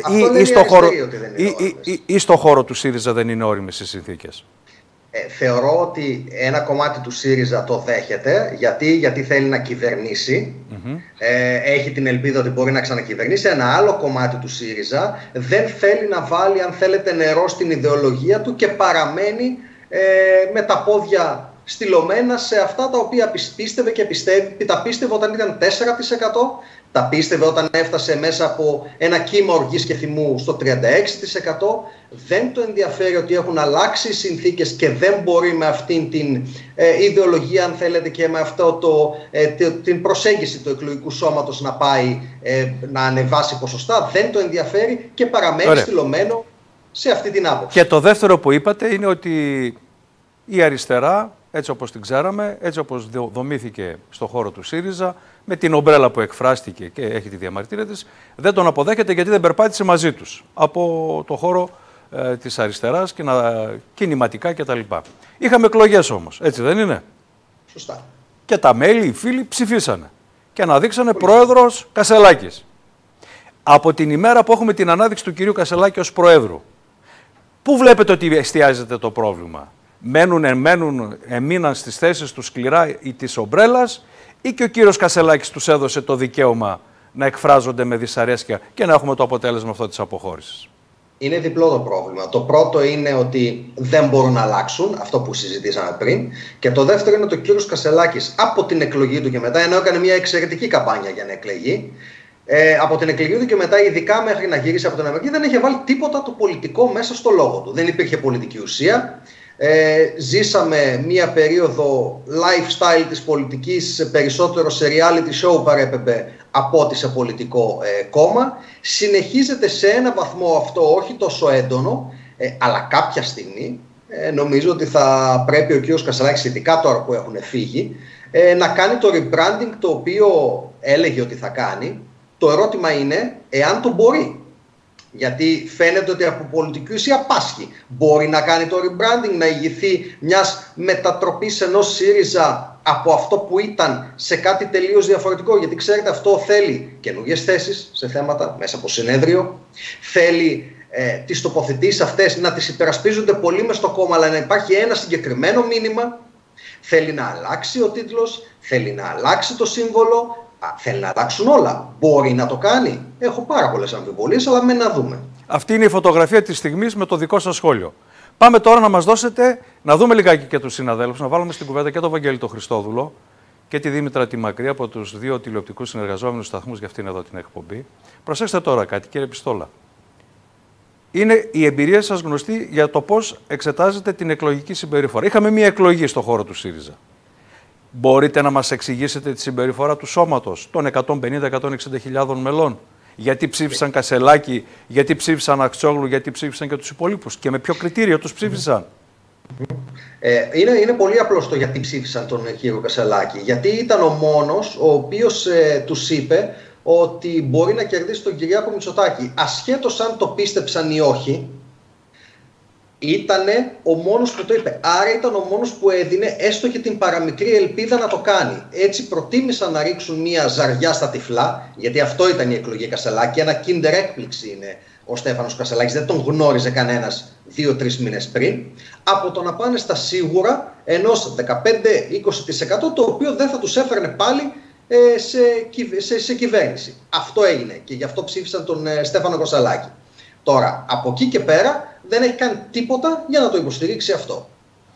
ή στο χώρο του ΣΥΡΙΖΑ δεν είναι όριμες οι συνθήκες. Θεωρώ ότι ένα κομμάτι του ΣΥΡΙΖΑ το δέχεται, γιατί θέλει να κυβερνήσει, έχει την ελπίδα ότι μπορεί να ξανακυβερνήσει. Ένα άλλο κομμάτι του ΣΥΡΙΖΑ δεν θέλει να βάλει, αν θέλετε, νερό στην ιδεολογία του και παραμένει με τα πόδια στυλωμένα σε αυτά τα οποία πίστευε και τα πίστευε όταν ήταν 4%, τα πίστευε όταν έφτασε μέσα από ένα κύμα οργής και θυμού στο 36%. Δεν το ενδιαφέρει ότι έχουν αλλάξει οι συνθήκες και δεν μπορεί με αυτήν την ιδεολογία, αν θέλετε, και με αυτό την προσέγγιση του εκλογικού σώματος να πάει να ανεβάσει ποσοστά. Δεν το ενδιαφέρει και παραμένει στυλωμένο σε αυτή την άποψη. Και το δεύτερο που είπατε είναι ότι η αριστερά, έτσι όπως την ξέραμε, έτσι όπως δομήθηκε στο χώρο του ΣΥΡΙΖΑ, με την ομπρέλα που εκφράστηκε και έχει τη διαμαρτυρία της, δεν τον αποδέχεται γιατί δεν περπάτησε μαζί τους από το χώρο της αριστεράς και κινηματικά κτλ. Είχαμε εκλογές όμως, έτσι δεν είναι? Σωστά. Και τα μέλη, οι φίλοι ψηφίσανε και αναδείξανε πρόεδρος Κασελάκης. Από την ημέρα που έχουμε την ανάδειξη του κυρίου Κασελάκη ως πρόεδρου, πού βλέπετε ότι εστιάζεται το πρόβλημα? Έμειναν στις θέσεις του σκληρά της ομπρέλας ή και ο κύριος Κασελάκης τους έδωσε το δικαίωμα να εκφράζονται με δυσαρέσκεια και να έχουμε το αποτέλεσμα αυτό της αποχώρησης? Είναι διπλό το πρόβλημα. Το πρώτο είναι ότι δεν μπορούν να αλλάξουν, αυτό που συζητήσαμε πριν. Και το δεύτερο είναι ότι ο κύριος Κασελάκης από την εκλογή του και μετά, ενώ έκανε μια εξαιρετική καμπάνια για να εκλεγεί, από την εκλογή του και μετά, ειδικά μέχρι να γυρίσει από την Αμερική, δεν είχε βάλει τίποτα το πολιτικό μέσα στο λόγο του. Δεν υπήρχε πολιτική ουσία. Ζήσαμε μία περίοδο lifestyle της πολιτικής, περισσότερο σε reality show παρέπεμπε από ότι σε πολιτικό κόμμα. Συνεχίζεται σε ένα βαθμό αυτό, όχι τόσο έντονο, αλλά κάποια στιγμή νομίζω ότι θα πρέπει ο κ. Κασελάκης, ειδικά τώρα που έχουν φύγει, να κάνει το rebranding το οποίο έλεγε ότι θα κάνει. Το ερώτημα είναι εάν το μπορεί. Γιατί φαίνεται ότι από πολιτική ουσία πάσχει. Μπορεί να κάνει το rebranding, να ηγηθεί μιας μετατροπής ενός ΣΥΡΙΖΑ από αυτό που ήταν σε κάτι τελείως διαφορετικό. Γιατί ξέρετε, αυτό θέλει καινούργιες θέσεις σε θέματα μέσα από συνέδριο. Θέλει τις τοποθετήσεις αυτές να τις υπερασπίζονται πολύ μες στο κόμμα, αλλά να υπάρχει ένα συγκεκριμένο μήνυμα. Θέλει να αλλάξει ο τίτλος, θέλει να αλλάξει το σύμβολο. Θέλει να αλλάξουν όλα. Μπορεί να το κάνει. Έχω πάρα πολλές αμφιβολίες, αλλά να δούμε. Αυτή είναι η φωτογραφία της στιγμής με το δικό σας σχόλιο. Πάμε τώρα να μας δώσετε, να δούμε λιγάκι και τους συναδέλφους, να βάλουμε στην κουβέντα και τον Βαγγέλη τον Χριστόδουλο και τη Δήμητρα τη Μακρύ από τους δύο τηλεοπτικούς συνεργαζόμενους σταθμούς για αυτήν εδώ την εκπομπή. Προσέξτε τώρα κάτι, κύριε Πιστόλα. Είναι η εμπειρία σας γνωστή για το πώς εξετάζετε την εκλογική συμπεριφορά. Είχαμε μία εκλογή στο χώρο του ΣΥΡΙΖΑ. Μπορείτε να μας εξηγήσετε τη συμπεριφορά του σώματος των 150-160 χιλιάδων μελών? Γιατί ψήφισαν Κασελάκη, γιατί ψήφισαν Αξιόγλου, γιατί ψήφισαν και τους υπολείπους και με ποιο κριτήριο τους ψήφισαν? Είναι πολύ απλό το γιατί ψήφισαν τον κύριο Κασελάκη. Γιατί ήταν ο μόνος ο οποίος τους είπε ότι μπορεί να κερδίσει τον Κυριάκο Μητσοτάκη. Ασχέτως αν το πίστεψαν ή όχι, ήτανε ο μόνος που το είπε. Άρα ήταν ο μόνος που έδινε έστω και την παραμικρή ελπίδα να το κάνει. Έτσι προτίμησαν να ρίξουν μια ζαριά στα τυφλά, γιατί αυτό ήταν η εκλογή Κασελάκη. Ένα kinder έκπληξη είναι ο Στέφανος Κασελάκης. Δεν τον γνώριζε κανένας 2-3 μήνες πριν. Από το να πάνε στα σίγουρα ενός 15-20% το οποίο δεν θα τους έφερνε πάλι σε κυβέρνηση. Αυτό έγινε και γι' αυτό ψήφισαν τον Στέφανο Κασελάκη. Τώρα, από εκεί και πέρα δεν έχει κάνει τίποτα για να το υποστηρίξει αυτό.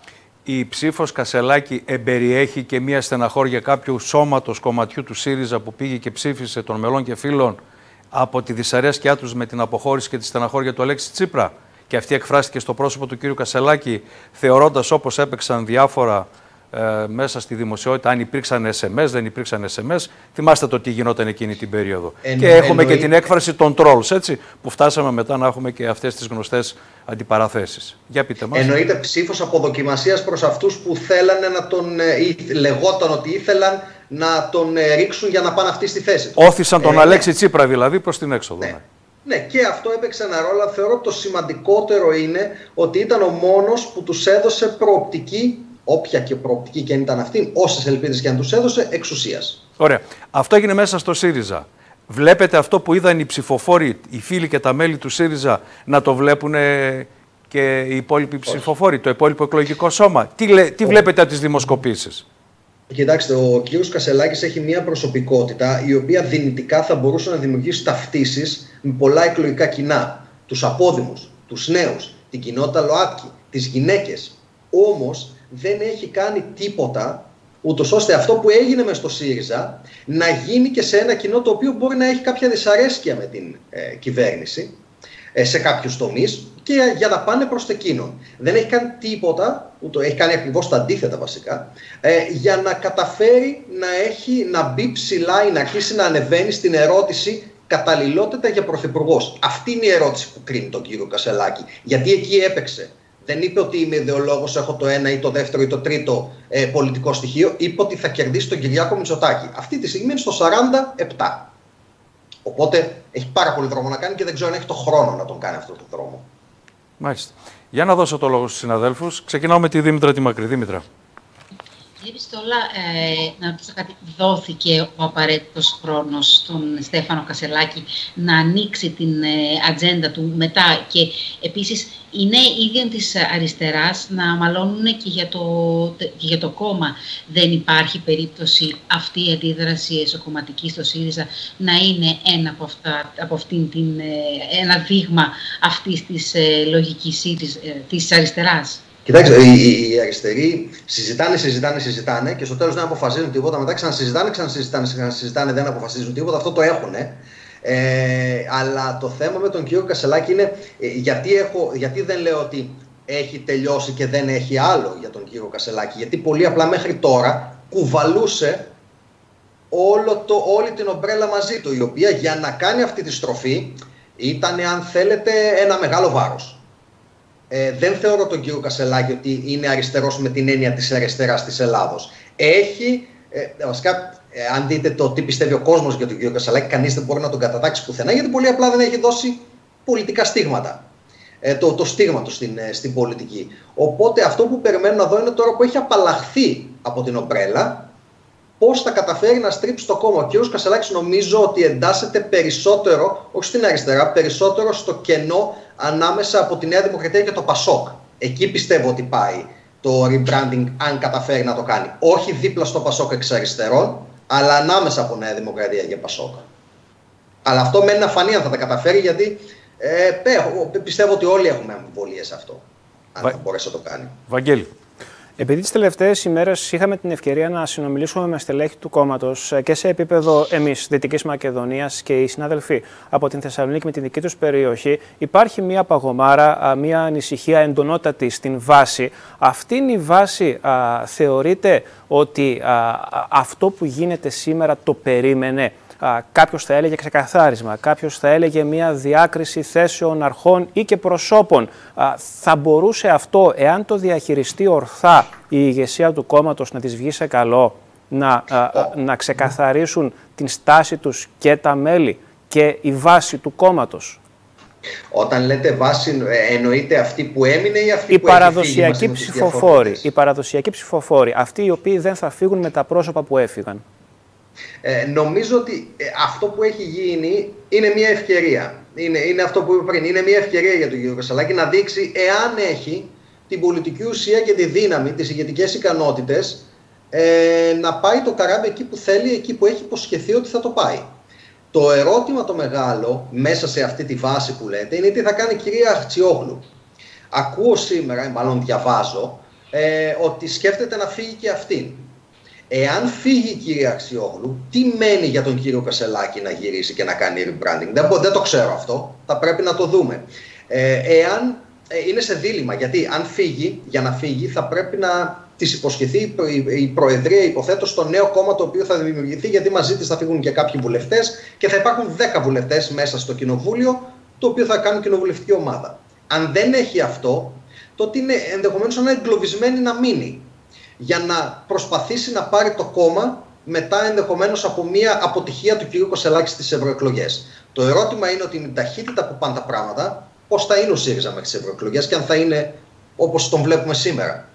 Η ψήφος Κασελάκη εμπεριέχει και μία στεναχώρια κάποιου σώματος κομματιού του ΣΥΡΙΖΑ που πήγε και ψήφισε των μελών και φίλων από τη δυσαρέσκειά τους με την αποχώρηση και τη στεναχώρια του Αλέξη Τσίπρα? Και αυτή εκφράστηκε στο πρόσωπο του κύριου Κασελάκη, θεωρώντας, όπως έπαιξαν διάφορα μέσα στη δημοσιότητα, αν υπήρξαν SMS, δεν υπήρξαν SMS. Θυμάστε το τι γινόταν εκείνη την περίοδο. Και έχουμε και την έκφραση των trolls, έτσι, που φτάσαμε μετά να έχουμε και αυτές τις γνωστές αντιπαραθέσεις. Για πείτε μας. Εννοείται ψήφος αποδοκιμασίας προς αυτούς που θέλανε να τον, λεγόταν ότι ήθελαν να τον ρίξουν για να πάνε αυτοί στη θέση του. Όθησαν τον Αλέξη Τσίπρα δηλαδή προς την έξοδο. Ναι, και αυτό έπαιξε ένα ρόλο. Θεωρώ ότι το σημαντικότερο είναι ότι ήταν ο μόνος που τους έδωσε προοπτική, όποια και προοπτική και αν ήταν αυτή, όσες ελπίδες και αν τους έδωσε, εξουσίας. Ωραία. Αυτό έγινε μέσα στο ΣΥΡΙΖΑ. Βλέπετε αυτό που είδαν οι ψηφοφόροι, οι φίλοι και τα μέλη του ΣΥΡΙΖΑ, να το βλέπουν και οι υπόλοιποι ψηφοφόροι, το υπόλοιπο εκλογικό σώμα? Τι βλέπετε από τις δημοσκοπήσεις? Κοιτάξτε, ο κύριος Κασελάκης έχει μια προσωπικότητα η οποία δυνητικά θα μπορούσε να δημιουργήσει ταυτίσεις με πολλά εκλογικά κοινά. Τους απόδημους, τους νέους, την κοινότητα ΛΟΑΤΚΙ, τις γυναίκες. Όμως δεν έχει κάνει τίποτα ούτως ώστε αυτό που έγινε μες στο ΣΥΡΙΖΑ να γίνει και σε ένα κοινό το οποίο μπορεί να έχει κάποια δυσαρέσκεια με την κυβέρνηση σε κάποιους τομείς και για να πάνε προς εκείνον. Δεν έχει κάνει τίποτα, έχει κάνει ακριβώς τα αντίθετα βασικά, για να καταφέρει να μπει ψηλά ή να αρχίσει να ανεβαίνει στην ερώτηση καταλληλότητα για πρωθυπουργός. Αυτή είναι η ερώτηση που κρίνει τον κύριο Κασελάκη. Γιατί εκεί έπαιξε. Δεν είπε ότι είμαι ιδεολόγος, έχω το ένα ή το δεύτερο ή το τρίτο πολιτικό στοιχείο. Είπε ότι θα κερδίσει τον Κυριάκο Μητσοτάκη. Αυτή τη στιγμή είναι στο 47. Οπότε έχει πάρα πολύ δρόμο να κάνει και δεν ξέρω αν έχει το χρόνο να τον κάνει αυτό το δρόμο. Μάλιστα. Για να δώσω το λόγο στους συναδέλφους. Ξεκινάω με τη Δήμητρα τη Μακρύ. Δήμητρα. Κύριε Πιστόλα, να ρωτήσω κάτι. Δόθηκε ο απαραίτητος χρόνος στον Στέφανο Κασελάκη να ανοίξει την ατζέντα του μετά? Και επίσης, είναι ίδιον της αριστεράς να μαλώνουν και για το κόμμα. Δεν υπάρχει περίπτωση αυτή η αντίδραση εσωκομματική στο ΣΥΡΙΖΑ να είναι ένα δείγμα αυτής της λογικής της αριστεράς? Κοιτάξτε, οι αριστεροί συζητάνε και στο τέλος δεν αποφασίζουν τίποτα. Μετά ξανασυζητάνε, δεν αποφασίζουν τίποτα. Αυτό το έχουν. Αλλά το θέμα με τον κύριο Κασελάκη είναι γιατί δεν λέω ότι έχει τελειώσει και δεν έχει άλλο για τον κύριο Κασσελάκη. Γιατί πολύ απλά μέχρι τώρα κουβαλούσε όλη την ομπρέλα μαζί του, η οποία για να κάνει αυτή τη στροφή ήταν, αν θέλετε, ένα μεγάλο βάρος. Δεν θεωρώ τον κύριο Κασσελάκη ότι είναι αριστερός με την έννοια της αριστεράς της Ελλάδος. Έχει, βασικά, αν δείτε το τι πιστεύει ο κόσμος για τον κύριο Κασσελάκη, κανείς δεν μπορεί να τον κατατάξει πουθενά, γιατί πολύ απλά δεν έχει δώσει πολιτικά στίγματα. Το στίγμα του στην πολιτική. Οπότε αυτό που περιμένω να δω είναι τώρα που έχει απαλλαχθεί από την ομπρέλα, πώς θα καταφέρει να στρίψει το κόμμα. Ο κύριος Κασσελάκης νομίζω ότι εντάσσεται περισσότερο, όχι στην αριστερά, περισσότερο στο κενό ανάμεσα από τη Νέα Δημοκρατία και το Πασόκ. Εκεί πιστεύω ότι πάει το rebranding, αν καταφέρει να το κάνει. Όχι δίπλα στο Πασόκ εξ αριστερών, αλλά ανάμεσα από Νέα Δημοκρατία και Πασόκ. Αλλά αυτό μένει να φανεί αν θα τα καταφέρει, γιατί πιστεύω ότι όλοι έχουμε αμφιβολίες σε αυτό, αν θα μπορέσει να το κάνει. Βαγγέλη. Επειδή τις τελευταίες ημέρες είχαμε την ευκαιρία να συνομιλήσουμε με στελέχη του κόμματος και σε επίπεδο εμείς, Δυτικής Μακεδονίας, και οι συνάδελφοι από την Θεσσαλονίκη με τη δική τους περιοχή, υπάρχει μια παγωμάρα, μια ανησυχία εντονότατη στην βάση. Αυτή είναι η βάση, θεωρείτε ότι αυτό που γίνεται σήμερα το περίμενε? Κάποιος θα έλεγε ξεκαθάρισμα, κάποιος θα έλεγε μια διάκριση θέσεων, αρχών ή και προσώπων. Θα μπορούσε αυτό, εάν το διαχειριστεί ορθά η ηγεσία του κόμματος, να της βγει σε καλό, να ξεκαθαρίσουν την στάση τους και τα μέλη και η βάση του κόμματος? Όταν λέτε βάση, εννοείται αυτή που έμεινε ή αυτή η που παραδοσιακή έχει ψηφοφόροι, οι παραδοσιακοί ψηφοφόροι, αυτοί οι οποίοι δεν θα φύγουν με τα πρόσωπα που έφυγαν? Νομίζω ότι αυτό που έχει γίνει είναι μια ευκαιρία. Είναι αυτό που είπα πριν. Είναι μια ευκαιρία για τον κύριο Κασσελάκη να δείξει εάν έχει την πολιτική ουσία και τη δύναμη, τις ηγετικές ικανότητες, να πάει το καράβι εκεί που θέλει, εκεί που έχει υποσχεθεί ότι θα το πάει. Το ερώτημα το μεγάλο μέσα σε αυτή τη βάση που λέτε είναι τι θα κάνει η κυρία Αχτσιόγλου. Ακούω σήμερα, μάλλον διαβάζω, ότι σκέφτεται να φύγει και αυτήν. Εάν φύγει η κυρία Αχτσιόγλου, τι μένει για τον κύριο Κασσελάκη να γυρίσει και να κάνει rebranding? Δεν το ξέρω αυτό. Θα πρέπει να το δούμε. Εάν είναι σε δίλημμα, γιατί αν φύγει, για να φύγει, θα πρέπει να της υποσχεθεί η Προεδρία, υποθέτω, στο νέο κόμμα το οποίο θα δημιουργηθεί, γιατί μαζί της θα φύγουν και κάποιοι βουλευτές και θα υπάρχουν 10 βουλευτές μέσα στο κοινοβούλιο, το οποίο θα κάνουν κοινοβουλευτική ομάδα. Αν δεν έχει αυτό, τότε είναι ενδεχομένως να είναι εγκλωβισμένη να μείνει, για να προσπαθήσει να πάρει το κόμμα μετά ενδεχομένως από μια αποτυχία του κ. Κασσελάκη στις ευρωεκλογές. Το ερώτημα είναι ότι με την ταχύτητα που πάνε τα πράγματα, πώς θα είναι ο ΣΥΡΙΖΑ μέχρι τις ευρωεκλογές και αν θα είναι όπως τον βλέπουμε σήμερα.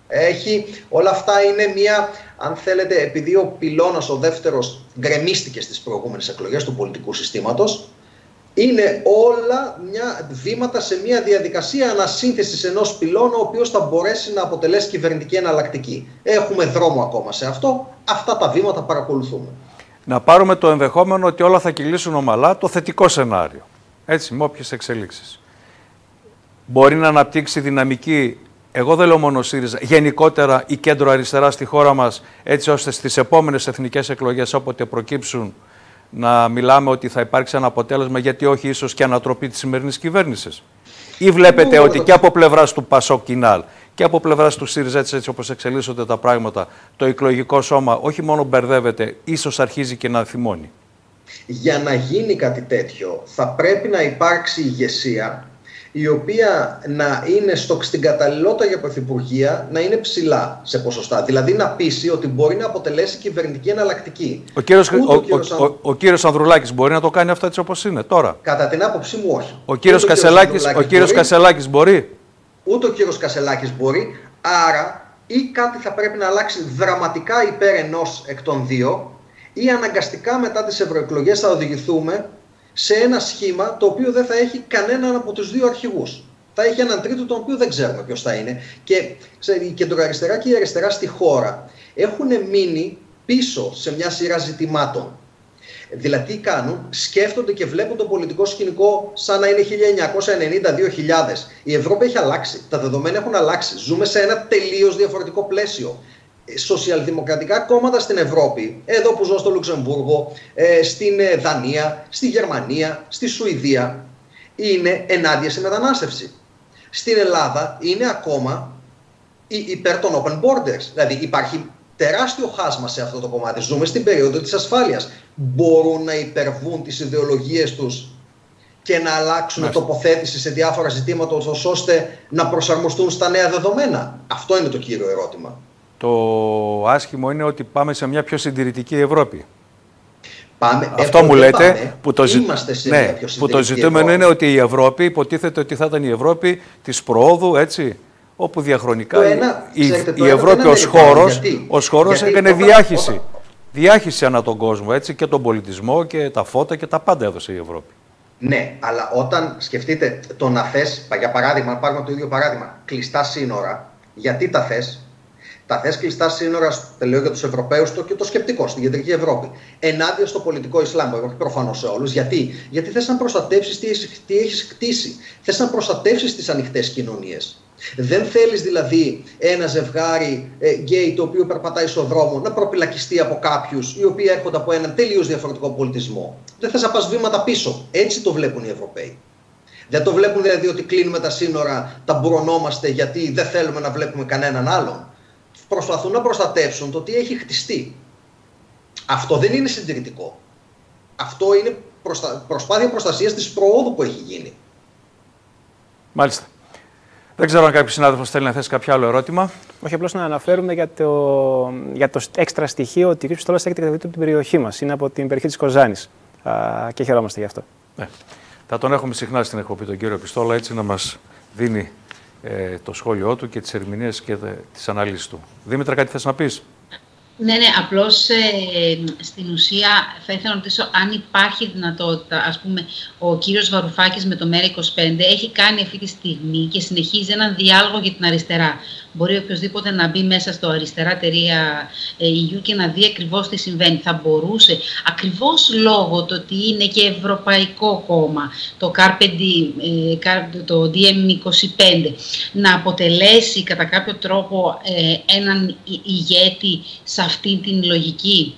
Όλα αυτά είναι μια, αν θέλετε, επειδή ο πυλώνας ο δεύτερος γκρεμίστηκε στις προηγούμενες εκλογές του πολιτικού συστήματος, είναι όλα βήματα σε μια διαδικασία ανασύνθεσης ενός πυλώνα, ο οποίος θα μπορέσει να αποτελέσει κυβερνητική εναλλακτική. Έχουμε δρόμο ακόμα σε αυτό. Αυτά τα βήματα παρακολουθούμε. Να πάρουμε το ενδεχόμενο ότι όλα θα κυλήσουν ομαλά, το θετικό σενάριο. Έτσι, με όποιες εξελίξεις. Μπορεί να αναπτύξει δυναμική, εγώ δεν λέω μόνο ΣΥΡΙΖΑ, γενικότερα η κέντρο αριστερά στη χώρα μας, έτσι ώστε στις επόμενες εθνικές εκλογές, όποτε προκύψουν, να μιλάμε ότι θα υπάρξει ένα αποτέλεσμα, γιατί όχι ίσως και ανατροπή της σημερινής κυβέρνησης? Ή βλέπετε ότι και από πλευράς του Πασόκ Κινάλ και από πλευράς του ΣΥΡΙΖΑ, έτσι όπως εξελίσσονται τα πράγματα, το εκλογικό σώμα όχι μόνο μπερδεύεται, ίσως αρχίζει και να θυμώνει? Για να γίνει κάτι τέτοιο θα πρέπει να υπάρξει ηγεσία, η οποία να είναι στην καταλληλότητα για πρωθυπουργία, να είναι ψηλά σε ποσοστά. Δηλαδή να πείσει ότι μπορεί να αποτελέσει κυβερνητική εναλλακτική. Ο κύριος Ανδρουλάκης μπορεί να το κάνει αυτό έτσι όπως είναι τώρα? Κατά την άποψή μου όχι. Ο κύριος Κασσελάκης μπορεί? Ούτε ο κύριος Κασσελάκης μπορεί. Άρα ή κάτι θα πρέπει να αλλάξει δραματικά υπέρ ενός εκ των δύο, ή αναγκαστικά μετά τις ευρωεκλογές θα οδηγηθούμε σε ένα σχήμα το οποίο δεν θα έχει κανέναν από τους δύο αρχηγούς. Θα έχει έναν τρίτο, τον οποίο δεν ξέρουμε ποιος θα είναι. Και η κεντροαριστερά και η αριστερά στη χώρα έχουν μείνει πίσω σε μια σειρά ζητημάτων. Δηλαδή τι κάνουν? Σκέφτονται και βλέπουν το πολιτικό σκηνικό σαν να είναι 1990-2000. Η Ευρώπη έχει αλλάξει, τα δεδομένα έχουν αλλάξει. Ζούμε σε ένα τελείως διαφορετικό πλαίσιο. Σοσιαλδημοκρατικά κόμματα στην Ευρώπη, εδώ που ζω στο Λουξεμβούργο, στην Δανία, στη Γερμανία, στη Σουηδία, είναι ενάντια στη μετανάστευση. στην Ελλάδα είναι ακόμα υπέρ των open borders. Δηλαδή υπάρχει τεράστιο χάσμα σε αυτό το κομμάτι. Ζούμε στην περίοδο της ασφάλειας. Μπορούν να υπερβούν τις ιδεολογίες τους και να αλλάξουν τοποθέτηση σε διάφορα ζητήματα ώστε να προσαρμοστούν στα νέα δεδομένα. Αυτό είναι το κύριο ερώτημα. Το άσχημο είναι ότι πάμε σε μια πιο συντηρητική Ευρώπη. Αυτό μου λέτε, που το ζητούμενο είναι ότι η Ευρώπη υποτίθεται ότι θα ήταν η Ευρώπη της προόδου, έτσι, όπου διαχρονικά η Ευρώπη ως χώρος έκανε διάχυση ανά τον κόσμο, έτσι, και τον πολιτισμό και τα φώτα και τα πάντα έδωσε η Ευρώπη. Ναι, αλλά όταν σκεφτείτε το να θες, για παράδειγμα, να πάρουμε το ίδιο παράδειγμα, κλειστά σύνορα, γιατί τα θες? Τα θες κλειστά σύνορα, λέω για τους Ευρωπαίους και το σκεπτικό στην Κεντρική Ευρώπη, ενάντια στο πολιτικό Ισλάμ, όχι προφανώς σε όλους. Γιατί θες να προστατεύσεις τι έχεις χτίσει. Θες να προστατεύσεις τις ανοιχτές κοινωνίες. Δεν θέλεις δηλαδή ένα ζευγάρι γκέι το οποίο περπατάει στον δρόμο να προπυλακιστεί από κάποιους οι οποίοι έρχονται από έναν τελείως διαφορετικό πολιτισμό. Δεν θες να πας βήματα πίσω. Έτσι το βλέπουν οι Ευρωπαίοι. Δεν το βλέπουν δηλαδή ότι κλείνουμε τα σύνορα, τα μπουρωνόμαστε γιατί δεν θέλουμε να βλέπουμε κανέναν άλλον. Προσπαθούν να προστατεύσουν το τι έχει χτιστεί. Αυτό δεν είναι συντηρητικό. Αυτό είναι προσπάθεια προστασίας της προόδου που έχει γίνει. Μάλιστα. Δεν ξέρω αν κάποιος συνάδελφος θέλει να θέσει κάποιο άλλο ερώτημα. Όχι, απλώς να αναφέρουμε για το έξτρα στοιχείο ότι ο κ. Πιστόλας έχετε κατεβεί από την περιοχή μας. Είναι από την περιοχή της Κοζάνης. Και χαιρόμαστε γι' αυτό. Ναι. Θα τον έχουμε συχνά στην εκπομπή τον κύριο Πιστόλα, έτσι να μας δίνει το σχόλιο του και τις ερμηνείες και τις αναλύσεις του. Δήμητρα, κάτι θες να πεις? Ναι, απλώς στην ουσία θα ήθελα να ρωτήσω αν υπάρχει δυνατότητα, ας πούμε, ο κύριος Βαρουφάκης με το ΜΕΡΑ25 έχει κάνει αυτή τη στιγμή και συνεχίζει έναν διάλογο για την αριστερά. Μπορεί οποιοδήποτε να μπει μέσα στο αριστερά.eu και να δει ακριβώς τι συμβαίνει. Θα μπορούσε, ακριβώς λόγω το ότι είναι και ευρωπαϊκό κόμμα, το το DiEM25, να αποτελέσει κατά κάποιο τρόπο έναν ηγέτη σε αυτή την λογική?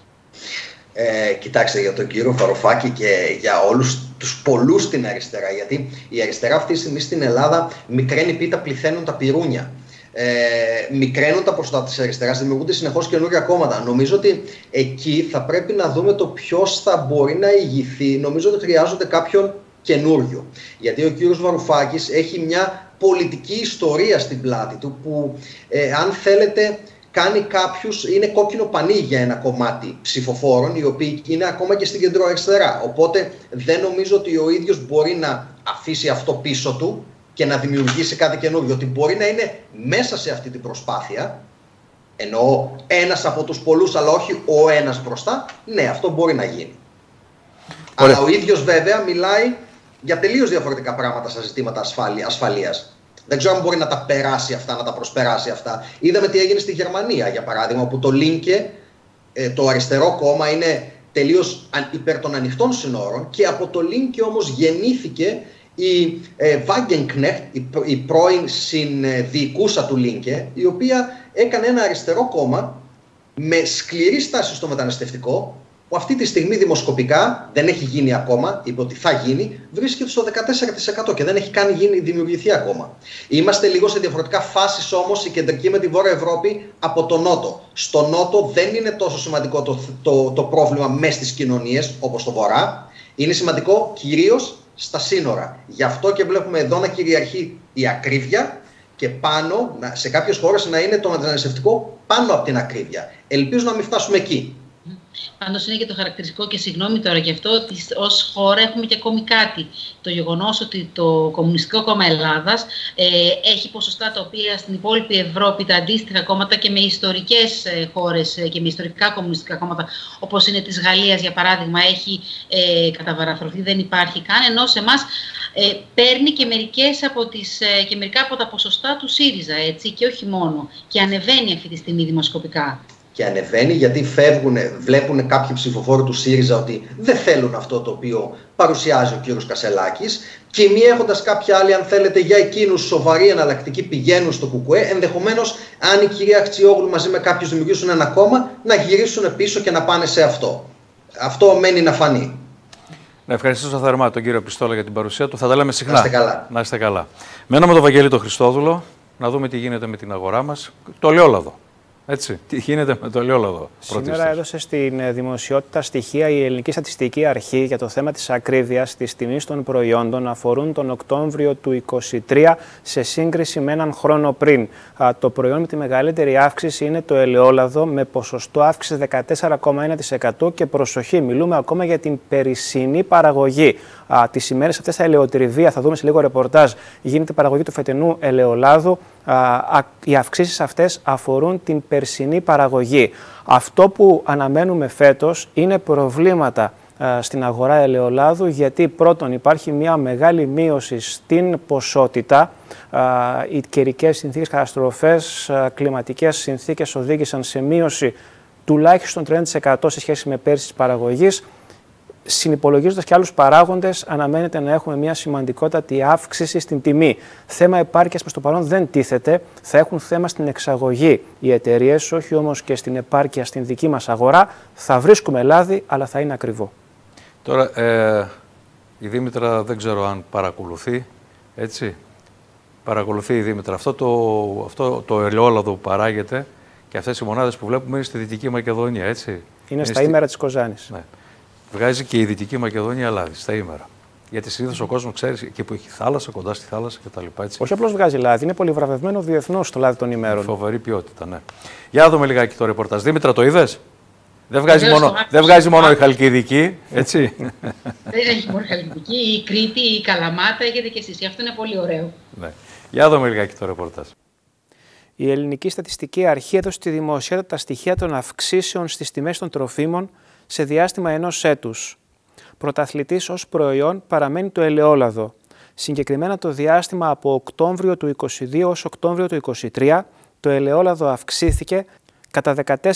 Κοιτάξτε, για τον κύριο Βαρουφάκη και για όλους τους πολλούς στην αριστερά, γιατί η αριστερά αυτή τη στιγμή στην Ελλάδα μικραίνει πίτα, πληθαίνουν τα πυρούνια. Μικραίνουν τα ποσοστά της αριστεράς, δημιουργούνται συνεχώς καινούργια κόμματα. Νομίζω ότι εκεί θα πρέπει να δούμε το ποιος θα μπορεί να ηγηθεί. Νομίζω ότι χρειάζονται κάποιον καινούριο. Γιατί ο κύριος Βαρουφάκης έχει μια πολιτική ιστορία στην πλάτη του που, αν θέλετε, κάνει κάποιους, είναι κόκκινο πανί για ένα κομμάτι ψηφοφόρων, οι οποίοι είναι ακόμα και στην κεντροαριστερά. Οπότε δεν νομίζω ότι ο ίδιος μπορεί να αφήσει αυτό πίσω του και να δημιουργήσει κάτι καινούργιο. Ότι μπορεί να είναι μέσα σε αυτή την προσπάθεια, εννοώ ένας από τους πολλούς, αλλά όχι ο ένας μπροστά. Ναι, αυτό μπορεί να γίνει. Ωραία. Αλλά ο ίδιος βέβαια μιλάει για τελείως διαφορετικά πράγματα στα ζητήματα ασφαλείας. Δεν ξέρω αν μπορεί να τα περάσει αυτά, να τα προσπεράσει αυτά. Είδαμε τι έγινε στη Γερμανία, για παράδειγμα, όπου το Linke, το αριστερό κόμμα, είναι τελείως υπέρ των ανοιχτών συνόρων και από το Linke όμως γεννήθηκε η Wagenknecht, η πρώην συνδιοικούσα του Linke, η οποία έκανε ένα αριστερό κόμμα με σκληρή στάση στο μεταναστευτικό, που αυτή τη στιγμή δημοσκοπικά δεν έχει γίνει ακόμα, είπε ότι θα γίνει, βρίσκεται στο 14% και δεν έχει δημιουργηθεί ακόμα. Είμαστε λίγο σε διαφορετικά φάσεις όμως η κεντρική με τη Βόρεια Ευρώπη από το Νότο. Στο Νότο δεν είναι τόσο σημαντικό το πρόβλημα μες στις κοινωνίες όπως στο Βορρά. Είναι σημαντικό κυρίως στα σύνορα. Γι' αυτό και βλέπουμε εδώ να κυριαρχεί η ακρίβεια και πάνω, σε κάποιες χώρες να είναι το μεταναστευτικό πάνω από την ακρίβεια. Ελπίζω να μην φτάσουμε εκεί. Πάντως είναι και το χαρακτηριστικό, και συγγνώμη τώρα γι' αυτό, ότι ως χώρα έχουμε και ακόμη κάτι. Το γεγονός ότι το Κομμουνιστικό Κόμμα Ελλάδας έχει ποσοστά τα οποία στην υπόλοιπη Ευρώπη τα αντίστοιχα κόμματα και με ιστορικές χώρες και με ιστορικά κομμουνιστικά κόμματα, όπως είναι της Γαλλίας για παράδειγμα, έχει καταβαραθρωθεί, δεν υπάρχει καν, ενώ σε εμάς παίρνει και μερικά από τα ποσοστά του ΣΥΡΙΖΑ, έτσι, και όχι μόνο. Και ανεβαίνει αυτή τη στιγμή δημοσκοπικά. Και ανεβαίνει γιατί βλέπουν κάποιοι ψηφοφόροι του ΣΥΡΙΖΑ ότι δεν θέλουν αυτό το οποίο παρουσιάζει ο κύριος Κασσελάκης, και μη έχοντας κάποια άλλη, αν θέλετε, για εκείνους σοβαρή εναλλακτική, πηγαίνουν στο ΚΚΕ. Ενδεχομένως, αν η κυρία Αχτσιόγλου μαζί με κάποιους δημιουργήσουν ένα κόμμα, να γυρίσουν πίσω και να πάνε σε αυτό. Αυτό μένει να φανεί. Να ευχαριστήσω θερμά τον κύριο Πιστόλα για την παρουσία του. Θα τα λέμε συχνά. Να είστε καλά. Να είστε καλά. Μένω με τον Βαγγέλη τον Χριστόδουλο, να δούμε τι γίνεται με την αγορά μας. Το ελαιόλαδο. Έτσι, τι γίνεται με το ελαιόλαδο. Σήμερα έδωσε στην δημοσιότητα στοιχεία η Ελληνική Στατιστική Αρχή για το θέμα της ακρίβειας της τιμής των προϊόντων αφορούν τον Οκτώβριο του 2023 σε σύγκριση με έναν χρόνο πριν. Το προϊόν με τη μεγαλύτερη αύξηση είναι το ελαιόλαδο με ποσοστό αύξηση 14,1% και προσοχή, μιλούμε ακόμα για την περσινή παραγωγή. Τις ημέρες αυτές στα ελαιοτριβία, θα δούμε σε λίγο ρεπορτάζ, γίνεται παραγωγή του φετινού ελαιολάδου. Οι αυξήσεις αυτές αφορούν την περσινή παραγωγή. Αυτό που αναμένουμε φέτος είναι προβλήματα στην αγορά ελαιολάδου, γιατί πρώτον υπάρχει μια μεγάλη μείωση στην ποσότητα. Οι καιρικές συνθήκες, καταστροφές, κλιματικές συνθήκες οδήγησαν σε μείωση τουλάχιστον 30% σε σχέση με πέρσι της παραγωγής. Συνυπολογίζοντας και άλλους παράγοντες, αναμένεται να έχουμε μια σημαντικότατη αύξηση στην τιμή. Θέμα επάρκειας προς το παρόν δεν τίθεται. Θα έχουν θέμα στην εξαγωγή οι εταιρείες, όχι όμως και στην επάρκεια στην δική μας αγορά. Θα βρίσκουμε λάδι, αλλά θα είναι ακριβό. Τώρα, η Δήμητρα δεν ξέρω αν παρακολουθεί, έτσι. Παρακολουθεί η Δήμητρα. Αυτό το ελαιόλαδο που παράγεται και αυτές οι μονάδες που βλέπουμε είναι στη Δυτική Μακεδονία, έτσι. Είναι στα ήμερα της Κοζάνης. Ναι. Βγάζει και η Δυτική Μακεδονία λάδι στα ήμερα. Γιατί συνήθως ο κόσμος ξέρει εκεί που έχει θάλασσα, κοντά στη θάλασσα κτλ. Όχι απλώς βγάζει λάδι, είναι πολυβραβευμένο διεθνώς το λάδι των ημέρων. Φοβερή ποιότητα, ναι. Για να δούμε λιγάκι το ρεπορτάζ. Δήμητρα, το είδες? Δεν βγάζει μόνο η Χαλκιδική, έτσι. Δεν έχει μόνο η Χαλκιδική, η Κρήτη, η Καλαμάτα, έχετε και εσείς. Αυτό είναι πολύ ωραίο. Ναι. Για να δούμε λιγάκι το ρεπορτάζ. Η Ελληνική Στατιστική Αρχή έδωσε στη δημοσιότητα τα στοιχεία των αυξήσεων στις τιμές των τροφίμων σε διάστημα ενός έτους. Πρωταθλητής ως προϊόν παραμένει το ελαιόλαδο. Συγκεκριμένα το διάστημα από Οκτώβριο του 2022 ως Οκτώβριο του 2023, το ελαιόλαδο αυξήθηκε κατά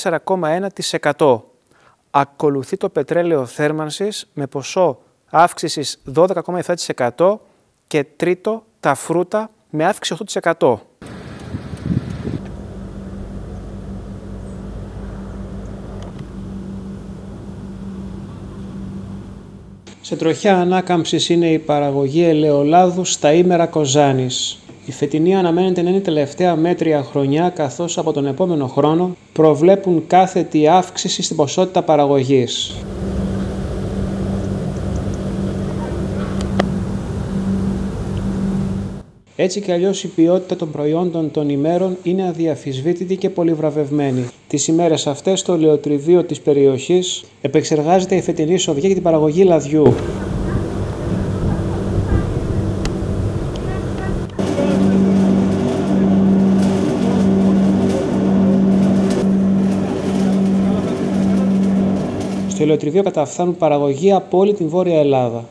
14,1%. Ακολουθεί το πετρέλαιο θέρμανσης με ποσό αύξησης 12,7% και τρίτο τα φρούτα με αύξηση 8%. Σε τροχιά ανάκαμψης είναι η παραγωγή ελαιολάδου στα ήμερα Κοζάνης. Η φετινή αναμένεται να είναι η τελευταία μέτρια χρονιά, καθώς από τον επόμενο χρόνο προβλέπουν κάθετη αύξηση στην ποσότητα παραγωγής. Έτσι κι αλλιώς η ποιότητα των προϊόντων των ημέρων είναι αδιαφυσβήτητη και πολυβραβευμένη. Τις ημέρες αυτές το ελαιοτριβείο της περιοχής επεξεργάζεται η φετινή σοδιά για την παραγωγή λαδιού. Στο ελαιοτριβείο καταφθάνουν παραγωγή από όλη την Βόρεια Ελλάδα.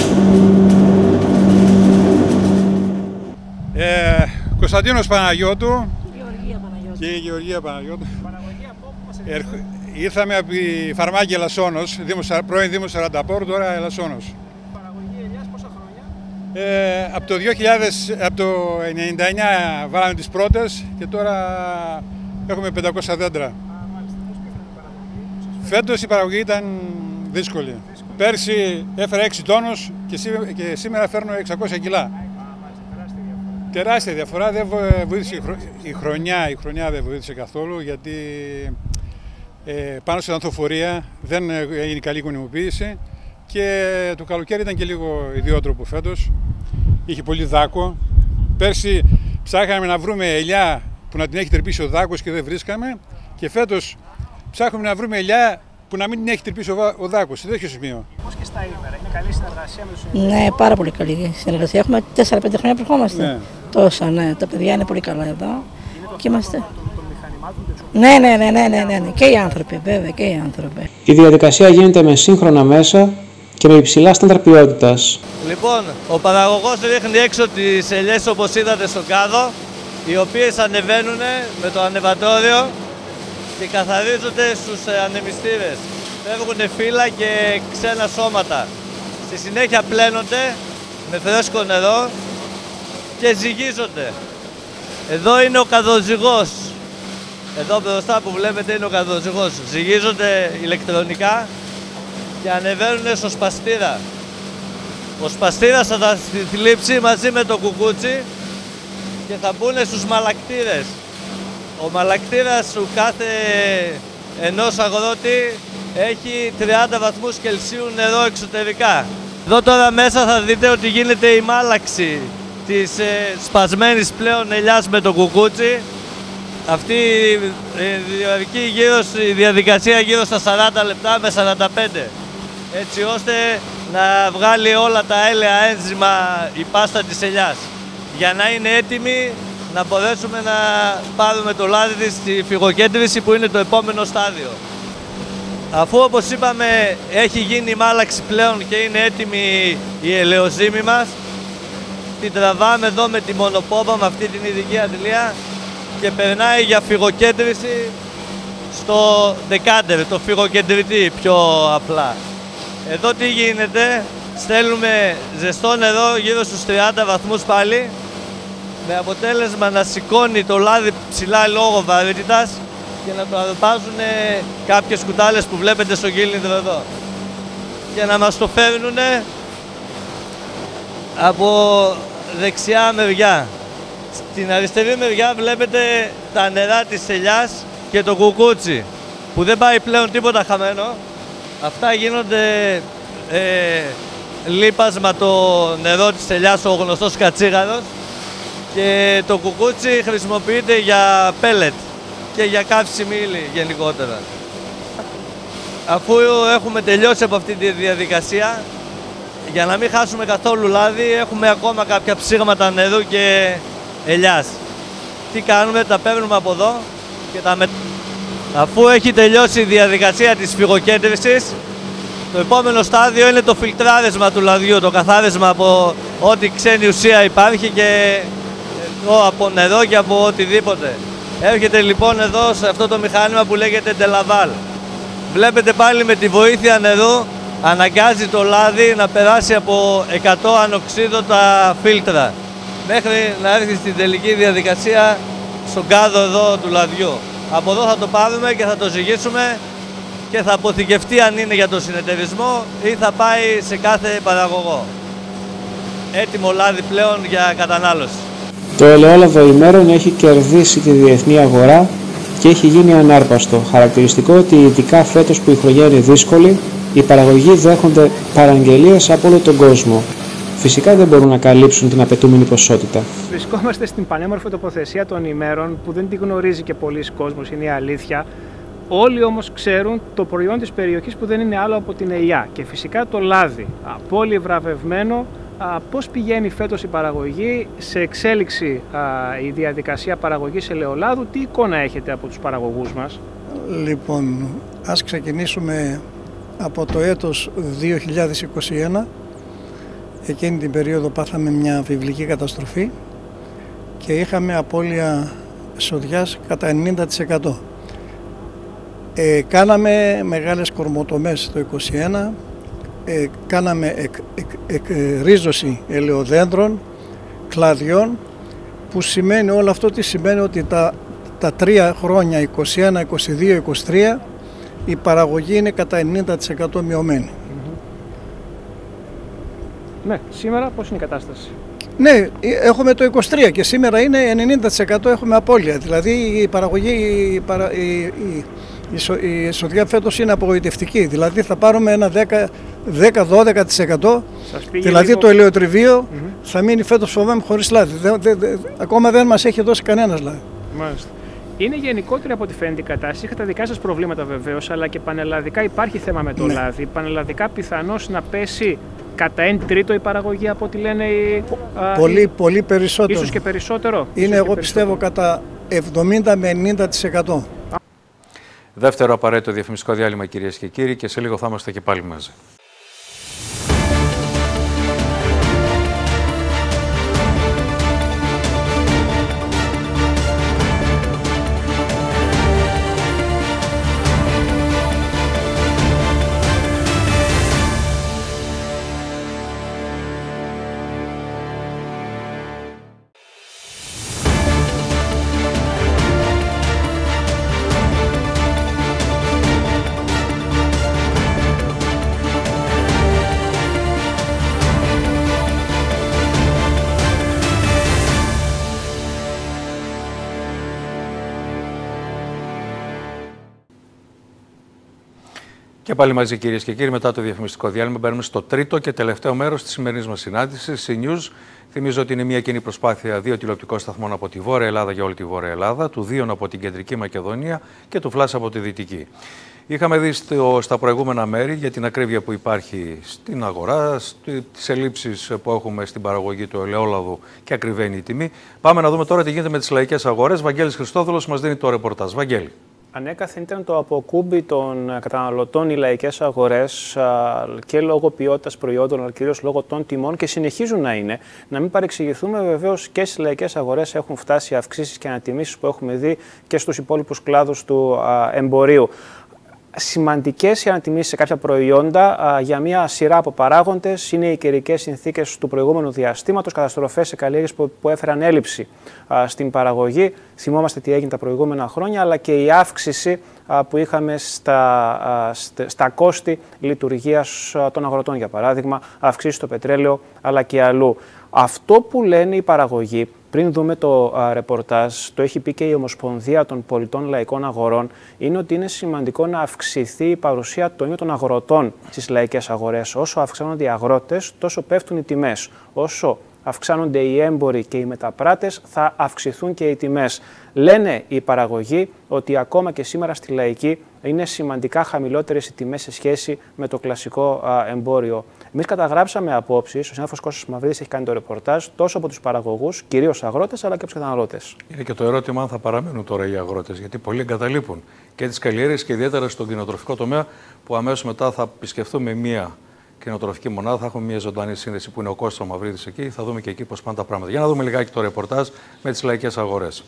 Κωνσταντίνος Παναγιώτου και η Γεωργία Παναγιώτου. Ήρθαμε από τη Φαρμάκη Ελασσόνος, πρώην Δήμος Σαρανταπόρου, τώρα Ελασσόνος. Παραγωγή ελιάς πόσα χρόνια? Από το 1999 βάλαμε τις πρώτες και τώρα έχουμε 500 δέντρα. Φέτος η παραγωγή ήταν δύσκολη. Πέρσι έφερα 6 τόνους και σήμερα φέρνω 600 κιλά. Τεράστια διαφορά, δεν βοήθησε η χρονιά δεν βοήθησε καθόλου, γιατί πάνω στην ανθοφορία δεν έγινε καλή γονιμοποίηση και το καλοκαίρι ήταν και λίγο ιδιότροπο φέτος, είχε πολύ δάκο. Πέρσι ψάχναμε να βρούμε ελιά που να την έχει τρυπήσει ο δάκος και δεν βρίσκαμε, και φέτος ψάχνουμε να βρούμε ελιά που να μην την έχει τρυπήσει ο δάκος, σε τέτοιο σημείο. Πώς και στα ήμερα, είναι καλή συνεργασία με τους συνεργάτες? Ναι, πάρα πολύ καλή συνεργασία. Έχουμε 4-5 χρόνια που ερχόμαστε. Ναι. Τόσα, ναι. Τα παιδιά είναι πολύ καλά εδώ. Είναι και είμαστε. Των μηχανημάτων, ναι. Και οι άνθρωποι, βέβαια, και οι άνθρωποι. Η διαδικασία γίνεται με σύγχρονα μέσα και με υψηλά στάνταρ ποιότητας. Λοιπόν, ο παραγωγός ρίχνει έξω τις ελιές όπως είδατε στον κάδο, οι οποίες ανεβαίνουν με το ανεβατόριο και καθαρίζονται στους ανεμιστήρες. Φεύγουν φύλλα και ξένα σώματα. Στη συνέχεια πλένονται με φρέσκο νερό και ζυγίζονται. Εδώ είναι ο καδοζυγός. Εδώ μπροστά που βλέπετε είναι ο καδοζυγός. Ζυγίζονται ηλεκτρονικά και ανεβαίνουν στο σπαστήρα. Ο σπαστήρας θα τα θλίψει μαζί με το κουκούτσι και θα μπουν στους μαλακτήρες. Ο μαλακτήρας του κάθε ενός αγρότη έχει 30 βαθμούς Κελσίου νερό εξωτερικά. Εδώ τώρα μέσα θα δείτε ότι γίνεται η μάλαξη της σπασμένης πλέον ελιάς με το κουκούτσι. Αυτή η διαδικασία γύρω στα 40 λεπτά με 45, έτσι ώστε να βγάλει όλα τα έλαια ένζημα η πάστα της ελιάς, για να είναι έτοιμη να μπορέσουμε να πάρουμε το λάδι της στη φυγοκέντρηση, που είναι το επόμενο στάδιο. Αφού, όπως είπαμε, έχει γίνει η μάλαξη πλέον και είναι έτοιμη η ελαιοζύμη μας, την τραβάμε εδώ με τη μονοπόμπα, με αυτή την ειδική αντιλία, και περνάει για φυγοκέντρηση στο δεκάντερ, το φυγοκεντρητή πιο απλά. Εδώ τι γίνεται, στέλνουμε ζεστό νερό γύρω στους 30 βαθμούς πάλι, με αποτέλεσμα να σηκώνει το λάδι ψηλά λόγω βαρύτητας και να το αρπάζουν κάποιες κουτάλες που βλέπετε στο κύλινδρο εδώ και να μας το φέρνουν από δεξιά μεριά. Στην αριστερή μεριά βλέπετε τα νερά της ελιάς και το κουκούτσι, που δεν πάει πλέον τίποτα χαμένο. Αυτά γίνονται λίπασμα το νερό της ελιάς, ο γνωστός κατσίγαρος, και το κουκούτσι χρησιμοποιείται για πέλετ και για καύσιμη ύλη γενικότερα. Αφού έχουμε τελειώσει από αυτή τη διαδικασία, για να μην χάσουμε καθόλου λάδι, έχουμε ακόμα κάποια ψήγματα νερού και ελιάς. Τι κάνουμε, τα παίρνουμε από εδώ και αφού έχει τελειώσει η διαδικασία της φυγοκέντρησης, το επόμενο στάδιο είναι το φιλτράρισμα του λαδιού, το καθάρισμα από ό,τι ξένη ουσία υπάρχει και από νερό και από οτιδήποτε. Έρχεται λοιπόν εδώ σε αυτό το μηχάνημα που λέγεται Delaval. Βλέπετε πάλι με τη βοήθεια νερού αναγκάζει το λάδι να περάσει από 100 ανοξίδωτα φίλτρα μέχρι να έρθει στην τελική διαδικασία στον κάδο εδώ του λαδιού. Από εδώ θα το πάρουμε και θα το ζυγίσουμε και θα αποθηκευτεί αν είναι για το συνεταιρισμό ή θα πάει σε κάθε παραγωγό. Έτοιμο λάδι πλέον για κατανάλωση. Το ελαιόλαδο ημέρων έχει κερδίσει τη διεθνή αγορά και έχει γίνει ανάρπαστο. Χαρακτηριστικό ότι ειδικά φέτος που η χρονιά είναι δύσκολη, οι παραγωγοί δέχονται παραγγελίες από όλο τον κόσμο. Φυσικά δεν μπορούν να καλύψουν την απαιτούμενη ποσότητα. Βρισκόμαστε στην πανέμορφη τοποθεσία των ημέρων που δεν τη γνωρίζει και πολλοί κόσμος, είναι η αλήθεια. Όλοι όμως ξέρουν το προϊόν της περιοχής που δεν είναι άλλο από την ελιά και φυσικά το λάδι. Πολύ βραβευμένο. Πώς πηγαίνει φέτος η παραγωγή, σε εξέλιξη η διαδικασία παραγωγής ελαιολάδου, τι εικόνα έχετε από τους παραγωγούς μας? Λοιπόν, ας ξεκινήσουμε από το έτος 2021. Εκείνη την περίοδο πάθαμε μια βιβλική καταστροφή και είχαμε απώλεια εσοδιάς κατά 90%. Κάναμε μεγάλες κορμοτομές το 2021, κάναμε ρίζωση ελαιοδέντρων, κλαδιών, που σημαίνει όλο αυτό, τι σημαίνει, ότι τα 3 χρόνια 21, 22, 23 η παραγωγή είναι κατά 90% μειωμένη. Ναι, σήμερα πώς είναι η κατάσταση? Ναι, έχουμε το 23 και σήμερα είναι 90% έχουμε απώλεια. Δηλαδή η παραγωγή, η εισοδιά φέτος είναι απογοητευτική. Δηλαδή θα πάρουμε ένα 10-12%. Δηλαδή λίγο... το ελαιοτριβείο θα μείνει φέτος, φοβάμαι, χωρίς λάδι. Ακόμα δεν μας έχει δώσει κανένας λάδι. Μάλιστα. Είναι γενικότερη από ό,τι φαίνεται η κατάσταση. Είχατε δικά σας προβλήματα βεβαίως, αλλά και πανελλαδικά υπάρχει θέμα με το λάδι. Πανελλαδικά πιθανώς να πέσει κατά 1/3 η παραγωγή από ό,τι λένε οι... Πολύ περισσότερο. Ίσως και περισσότερο. Είναι, εγώ πιστεύω, κατά 70 με 90%. Δεύτερο απαραίτητο διαφημιστικό διάλειμμα, κυρίες και κύριοι, και σε λίγο θα είμαστε και πάλι μαζί. Και πάλι μαζί, κυρίες και κύριοι, μετά το διαφημιστικό διάλειμμα, μπαίνουμε στο τρίτο και τελευταίο μέρος της σημερινής μας συνάντησης. CNews. Θυμίζω ότι είναι μια κοινή προσπάθεια 2 τηλεοπτικών σταθμών από τη Βόρεια Ελλάδα για όλη τη Βόρεια Ελλάδα, του Δίων από την Κεντρική Μακεδονία και του Φλάς από τη Δυτική. Είχαμε δει στα προηγούμενα μέρη για την ακρίβεια που υπάρχει στην αγορά, τις ελλείψεις που έχουμε στην παραγωγή του ελαιόλαδου και ακριβένει η τιμή. Πάμε να δούμε τώρα τι γίνεται με τις λαϊκές αγορές. Βαγγέλης Χριστόδουλος μας δίνει το ρεπορτάζ. Βαγγέλη. Ανέκαθεν ήταν το αποκούμπι των καταναλωτών οι λαϊκές αγορές και λόγω ποιότητας προϊόντων, αλλά κυρίως λόγω των τιμών και συνεχίζουν να είναι. Να μην παρεξηγηθούμε, βεβαίως και στις λαϊκές αγορές έχουν φτάσει αυξήσεις και ανατιμήσεις που έχουμε δει και στους υπόλοιπους κλάδους του εμπορίου. Σημαντικές οι ανατιμήσεις σε κάποια προϊόντα για μια σειρά από παράγοντες. Είναι οι καιρικές συνθήκες του προηγούμενου διαστήματος, καταστροφές σε καλλιέργειες που έφεραν έλλειψη στην παραγωγή. Θυμόμαστε τι έγινε τα προηγούμενα χρόνια, αλλά και η αύξηση που είχαμε στα κόστη λειτουργίας των αγροτών, για παράδειγμα, αυξήσεις στο πετρέλαιο αλλά και αλλού. Αυτό που λένε οι παραγωγοί, πριν δούμε το ρεπορτάζ, το έχει πει και η Ομοσπονδία των Πολιτών Λαϊκών Αγορών, είναι ότι είναι σημαντικό να αυξηθεί η παρουσία των ίδιων των αγροτών στις λαϊκές αγορές. Όσο αυξάνονται οι αγρότες, τόσο πέφτουν οι τιμές. Όσο αυξάνονται οι έμποροι και οι μεταπράτες, θα αυξηθούν και οι τιμές. Λένε οι παραγωγοί ότι ακόμα και σήμερα στη λαϊκή είναι σημαντικά χαμηλότερες οι τιμές σε σχέση με το κλασικό εμπόριο. Εμείς καταγράψαμε απόψεις, ο συνάδελφος Κώστας Μαυρίδης έχει κάνει το ρεπορτάζ, τόσο από τους παραγωγούς, κυρίως αγρότες, αλλά και από τους καταναλώτες. Είναι και το ερώτημα αν θα παραμένουν τώρα οι αγρότες, γιατί πολλοί εγκαταλείπουν και τις καλλιέργειες και ιδιαίτερα στον κτηνοτροφικό τομέα, που αμέσως μετά θα επισκεφθούμε μία κτηνοτροφική μονάδα, θα έχουμε μια ζωντανή σύνδεση που είναι ο Κώστας Μαυρίδης εκεί, θα δούμε και εκεί πώς πάνε τα πράγματα. Για να δούμε λιγάκι το ρεπορτάζ με τις λαϊκές αγορές.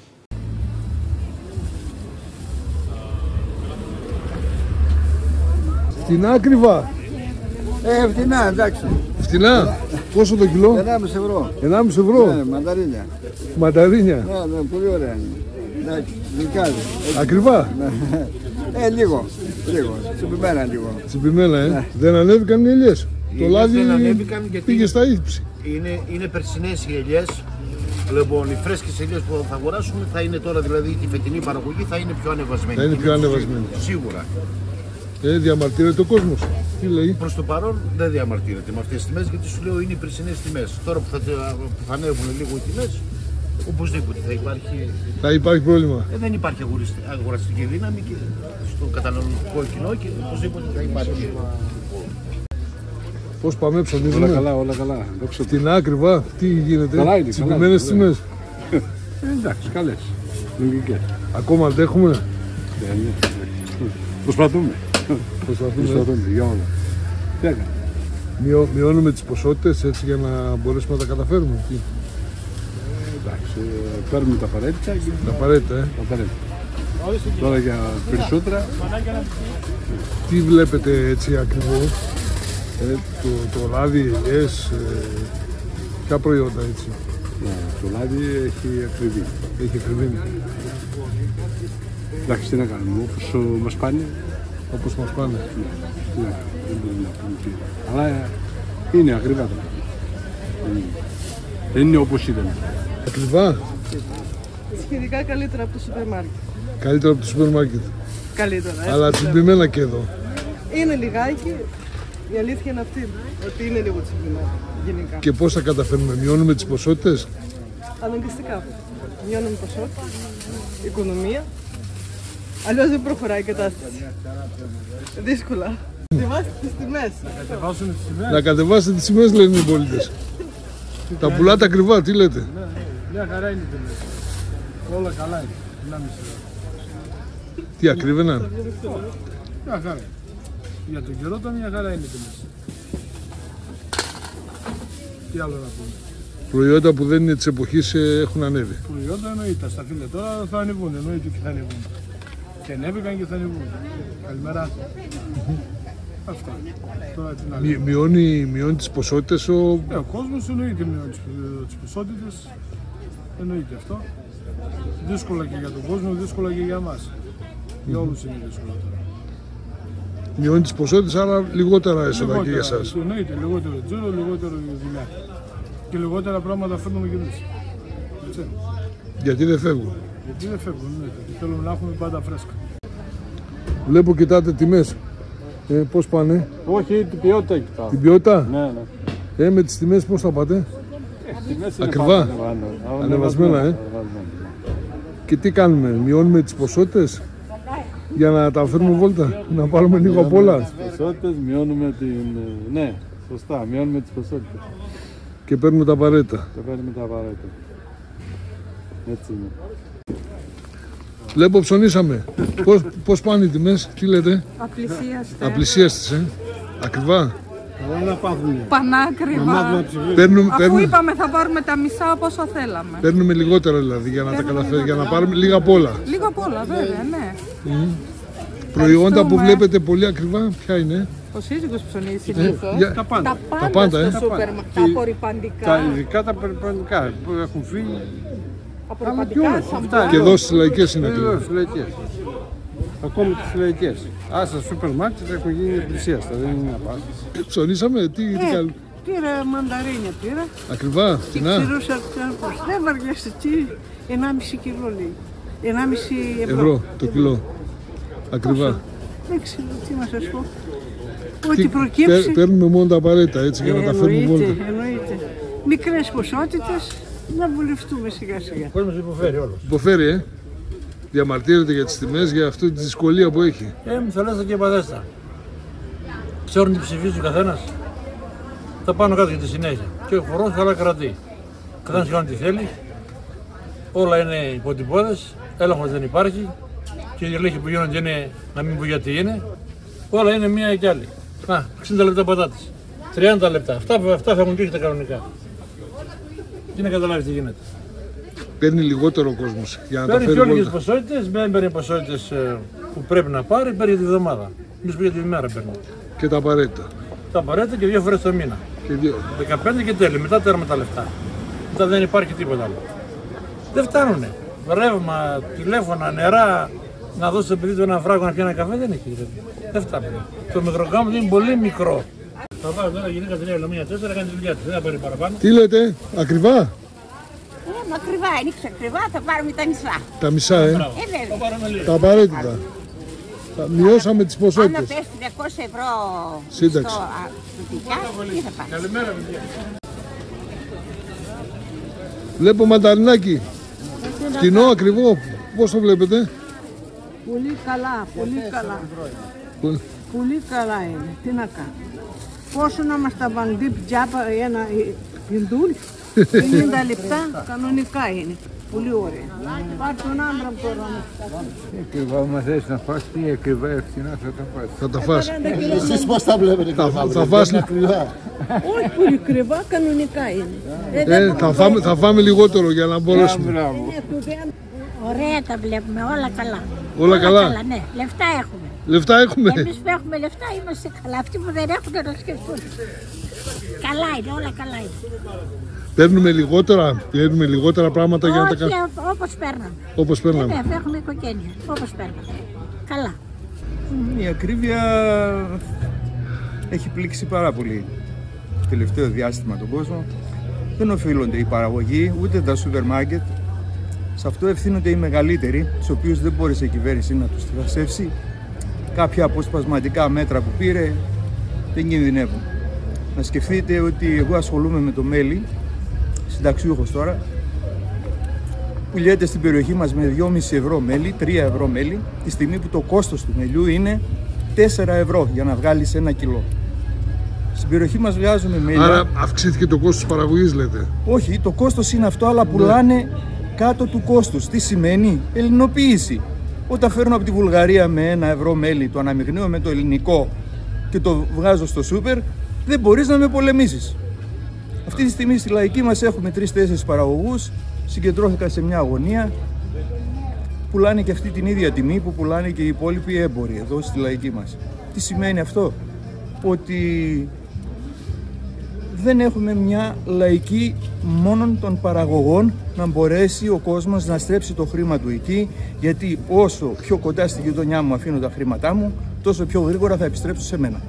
Φτηνά ακριβά. Φτηνά, εντάξει. Φτηνά. Πόσο το κιλό? 1,5 ευρώ. 1,5 ευρώ. Ναι, μανταρίνια. Μανταρίνια. Ναι, πολύ ωραία είναι. Εντάξει, δικάζει. Ακριβά. Λίγο. Τσιμπημένα λίγο. Τσιμπημένα, Ναι. Δεν ανέβηκαν οι ελιές. Το λάδι γιατί πήγε στα ύψη. Είναι περσινές οι ελιές. Λοιπόν, οι φρέσκες ελιές που θα αγοράσουμε θα είναι τώρα, δηλαδή τη φετινή παραγωγή θα είναι πιο ανεβασμένη. Θα είναι πιο ανεβασμένη. Σίγουρα. Διαμαρτύρεται ο κόσμος. Τι λέει? Προς το παρόν δεν διαμαρτύρεται με αυτές τις τιμές, γιατί σου λέω είναι οι περσινές τιμές. Τώρα που θα ανέβουν λίγο οι τιμές, οπωσδήποτε θα υπάρχει πρόβλημα. Δεν υπάρχει αγοραστική δύναμη και στο καταναλωτικό κοινό και οπωσδήποτε θα υπάρχει. Πώς πάμε, ψωνίζουμε? Όλα καλά. Στην άκριβα, τι γίνεται? Καλά είναι. Τσιμπημένες τιμές. Εντάξει, καλές. Λογικές. Ακόμα αντέχουμε? Προσπαθούμε για όλα. Τι έκανε? Μειώνουμε τις ποσότητες έτσι για να μπορέσουμε να τα καταφέρουμε. Εντάξει, παίρνουμε τα απαραίτητα. Τα απαραίτητα, Τώρα για περισσότερα. Τι βλέπετε έτσι ακριβό? Το λάδι, ελιές, ποια προϊόντα έτσι? Το λάδι έχει ακριβή. Έχει ακριβή. Εντάξει, τι να κάνουμε, όπως μας πάνε. Όπως μας πάνε. Ναι, δεν μπορούμε να πούμε τι. Αλλά είναι ακριβά. Δεν είναι όπως ήταν. Ακριβά. Σχετικά καλύτερα από το σούπερ μάρκετ. Καλύτερα από το σούπερ μάρκετ. Καλύτερα. Αλλά τσιμπημένα και εδώ. Είναι λιγάκι. Η αλήθεια είναι αυτή. Ότι είναι λίγο τσιμπημένα γενικά. Και πώς θα καταφέρνουμε, μειώνουμε τις ποσότητες? Αναγκαστικά. Μειώνουμε ποσότητες. Οικονομία. Αλλιώς δεν προχωράει η κατάσταση. Δύσκολα. Κατεβάστε τις τιμές. Να κατεβάσετε τις τιμές, λένε οι πολίτες. Τα πουλάτε ακριβά, τι λέτε? Μια χαρά είναι η τιμές. Όλα καλά είναι. Τι ακρίβαιναν? Μια χαρά. Για τον καιρό το μια χαρά είναι η τιμές. Τι άλλο να πούμε? Προϊόντα που δεν είναι της εποχής έχουν ανέβει. Προϊόντα εννοείται. Στα φίλια τώρα θα ανεβούν. Εννοείται και θα ανεβούν. Και ανέβηκαν και θα ανεβούν. Καλημέρα. Αυτά. Μειώνει τις ποσότητες ο κόσμος, εννοείται μειώνει τις ποσότητες. Εννοείται αυτό. Δύσκολα και για τον κόσμο, δύσκολα και για εμάς. Για όλους είναι δύσκολα τώρα. Μειώνει τις ποσότητες, άρα λιγότερα έσοδα και για εσάς. Εννοείται, λιγότερο τζίρο, λιγότερο δουλειά. Και λιγότερα πράγματα φέρνουμε κι εμείς. Γιατί δεν φεύγουν? Γιατί δεν φεύγουν, εννοείται. Θέλουμε να έχουμε πάντα φρέσκα. Βλέπω κοιτάτε τιμές. Πώς πάνε? Όχι, την ποιότητα κοιτάω. Την ποιότητα? Ναι. Με τις τιμές πώς θα πάτε? Ακριβά. Ανεβασμένα, Και τι κάνουμε, μειώνουμε τις ποσότητες για να τα φέρουμε βόλτα, να πάρουμε λίγο απ' όλα? Τις ποσότητες, μειώνουμε την... Ναι, σωστά, μειώνουμε τις ποσότητες. Και παίρνουμε τα απαραίτητα. Έτσι είναι. Βλέπω ψωνίσαμε. Πώς πάνε οι τιμές, τι λέτε? Απλησίαστες, Ακριβά. Πανάκριβα. Αφού είπαμε θα πάρουμε τα μισά από όσο θέλαμε. Παίρνουμε λιγότερα δηλαδή για να τα καταφέρουμε, για να πάρουμε λίγα απ' όλα. Λίγα απ' όλα, βέβαια, ναι. Προϊόντα που βλέπετε πολύ ακριβά, ποια είναι? Ο σύζυγος ψωνίζει. Τα πάντα. Τα πάντα, στο σούπερ, τα απορριπαντικά. Ειδικά τα απορριπαντικά που έχουν φύγει. Απορριπαντικά, σαμπουάν. Και εδώ στις λαϊκές είναι ακριβά. Ακόμη τις λαϊκές. Άσα σούπερ μάρκετ έχουν γίνει πλησιάστα, δεν είναι απάντηση. Ψωνίσαμε, τι κάνουμε? Πήρα μανταρίνια, πήρα. Ακριβά, φθηνά. Και ξηρούσα πώς. Δεν βαριέσαι, τι, 1,5 κιλό λέει. 1,5 ευρώ το κιλό. Ακριβά. Δεν ξέρω, τι να σας πω. Ό,τι προκύψει. Παίρνουμε μόνο τα απαραίτητα, έτσι, για να τα φέρουμε βόλτα. Εννοείται. Μικρές ποσότητες, να βουλευτούμε σιγά σιγά. Ο κόσμος υποφέρει όλος. Υποφέρει, Διαμαρτύρεται για τις τιμές, για αυτή τη δυσκολία που έχει. Μου θελέστα και παδέστα. Ξέρουν τι ψηφίζει ο καθένας. Θα πάνω κάτω για τη συνέχεια. Και ο χορός καλά κρατεί. Καθένας κάνει τι θέλει. Όλα είναι υποτυπώδες. Έλεγχος δεν υπάρχει. Και οι ελέγχοι που γίνονται είναι να μην πω γιατί είναι. Όλα είναι μία και άλλη. 60 λεπτά πατάτες. 30 λεπτά. Αυτά θα έχουν τύχει τα κανονικά. Τι να καταλάβει τι γίνεται. Παίρνει λιγότερο ο κόσμος για να τα φέρει. Παίρνει πιο λίγες ποσότητες, δεν παίρνει ποσότητες που πρέπει να πάρει, παίρνει τη βδομάδα. Εμείς για τη μέρα παίρνει. Και τα απαραίτητα. Τα απαραίτητα και 2 φορές το μήνα. 15 και τέλει, μετά τέρμα τα λεφτά. Μετά δεν υπάρχει τίποτα άλλο. Δεν φτάνουνε. Ρεύμα, τηλέφωνα, νερά, να δώσει το παιδί του ένα φράγκο να πιάνει ένα καφέ δεν έχει. Δεν φτάνει. Το μικροκάμpo είναι πολύ μικρό. Θα βάλω τώρα γυναίκα την Ελλομία 4 κάνει τη δουλειά της, δεν θα πάρει παραπάνω. Τι λέτε, ακριβά? Ακριβά, είναι ακριβά, θα πάρουμε τα μισά. Τα μισά, βέβαια. Τα απαραίτητα. Μειώσαμε τις ποσότητες. Αν πέσει 200 ευρώ σύνταξη στο δυτικά, τι θα πάρει. Καλημέρα, παιδιά. Βλέπω μανταρινάκι. Φτηνό, ακριβό. Πώς το βλέπετε? Πολύ καλά, πολύ καλά. Πολύ καλά είναι. Τι να κάνω. Πόσο να μας τα βαντεί τζάπα ένα πιντούλ. 50 λεπτά κανονικά είναι. Πολύ ωραία. Πάρ' τον άντρα μου τώρα. Ακριβά, άμα θες να φας, τι ακριβά ευθυνά θα τα φας. Θα τα φας. Εσείς πώς τα βλέπετε? Θα φας. Όχι πολύ κρυβά, κανονικά είναι. Θα φάμε λιγότερο για να μπορέσουμε. Ωραία τα βλέπουμε, όλα καλά. Όλα καλά. Ναι, λεφτά έχουμε. Λεφτά έχουμε. Εμείς που έχουμε λεφτά είμαστε καλά. Αυτοί που δεν έχουν να σκεφτούν. Καλά είναι, όλα καλά είναι. Παίρνουμε λιγότερα πράγματα για να τα κάνουμε. Όχι, όπως παίρναμε. Όπως παίρναμε. Βέβαια, έχουμε οικογένεια. Όπως παίρναμε. Καλά. Η ακρίβεια έχει πλήξει πάρα πολύ το τελευταίο διάστημα τον κόσμο. Δεν οφείλονται οι παραγωγοί, ούτε τα σούπερ μάρκετ. Σε αυτό ευθύνονται οι μεγαλύτεροι, στους οποίους δεν μπόρεσε η κυβέρνηση να τους θρασεύσει. Κάποια αποσπασματικά μέτρα που πήρε δεν κινδυνεύουν. Να σκεφτείτε ότι εγώ ασχολούμαι με το μέλι, συνταξιούχος τώρα, πουλιέται στην περιοχή μας με 2,5 ευρώ μέλι, 3 ευρώ μέλι, τη στιγμή που το κόστος του μελιού είναι 4 ευρώ για να βγάλεις 1 κιλό. Στην περιοχή μας βγάζουμε μέλι. Άρα αυξήθηκε το κόστος παραγωγής, λέτε? Όχι, το κόστος είναι αυτό, αλλά πουλάνε κάτω του κόστους. Τι σημαίνει? Ελληνοποίηση. Όταν φέρνω από τη Βουλγαρία με 1 ευρώ μέλι, το αναμειγνύω με το ελληνικό και το βγάζω στο σούπερ, δεν μπορείς να με πολεμήσεις. Αυτή τη στιγμή στη λαϊκή μας έχουμε 3-4 παραγωγούς, συγκεντρώθηκαν σε μια αγωνία, πουλάνε και αυτή την ίδια τιμή που πουλάνε και οι υπόλοιποι έμποροι εδώ στη λαϊκή μας. Τι σημαίνει αυτό? Ότι δεν έχουμε μια λαϊκή μόνον των παραγωγών να μπορέσει ο κόσμος να στρέψει το χρήμα του εκεί, γιατί όσο πιο κοντά στη γειτονιά μου αφήνω τα χρήματά μου, τόσο πιο γρήγορα θα επιστρέψω σε μένα.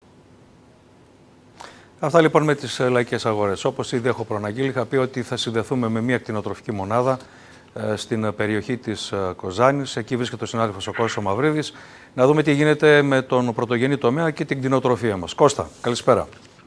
Αυτά λοιπόν με τις λαϊκές αγορές. Όπως ήδη έχω προαναγγείλει, είχα πει ότι θα συνδεθούμε με μια κτηνοτροφική μονάδα στην περιοχή της Κοζάνης. Εκεί βρίσκεται ο συνάδελφος ο Κώστας Μαυρίδης. Να δούμε τι γίνεται με τον πρωτογενή τομέα και την κτηνοτροφία μας. Κώστα, καλησπέρα.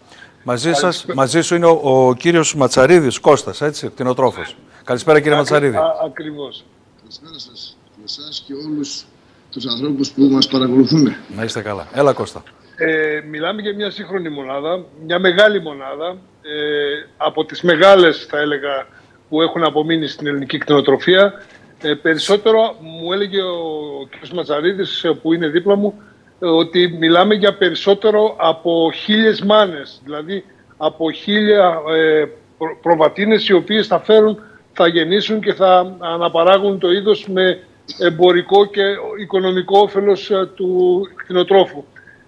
Μαζί σου είναι ο κύριος Ματσαρίδης, Κώστας, έτσι, κτηνοτρόφος. Καλησπέρα κύριε Ματσαρίδη. Ακριβώς. Καλησπέρα σας και εσάς και όλους τους ανθρώπους που μας παρακολουθούν. Να είστε καλά. Έλα Κώστα. Μιλάμε για μια σύγχρονη μονάδα, μια μεγάλη μονάδα, από τις μεγάλες θα έλεγα που έχουν απομείνει στην ελληνική κτηνοτροφία. Περισσότερο μου έλεγε ο κ. Ματσαρίδης που είναι δίπλα μου ότι μιλάμε για περισσότερο από 1.000 μάνες, δηλαδή από 1.000 προβατίνες οι οποίες θα γεννήσουν και θα αναπαράγουν το είδος με εμπορικό και οικονομικό όφελος του κτηνοτρόφου.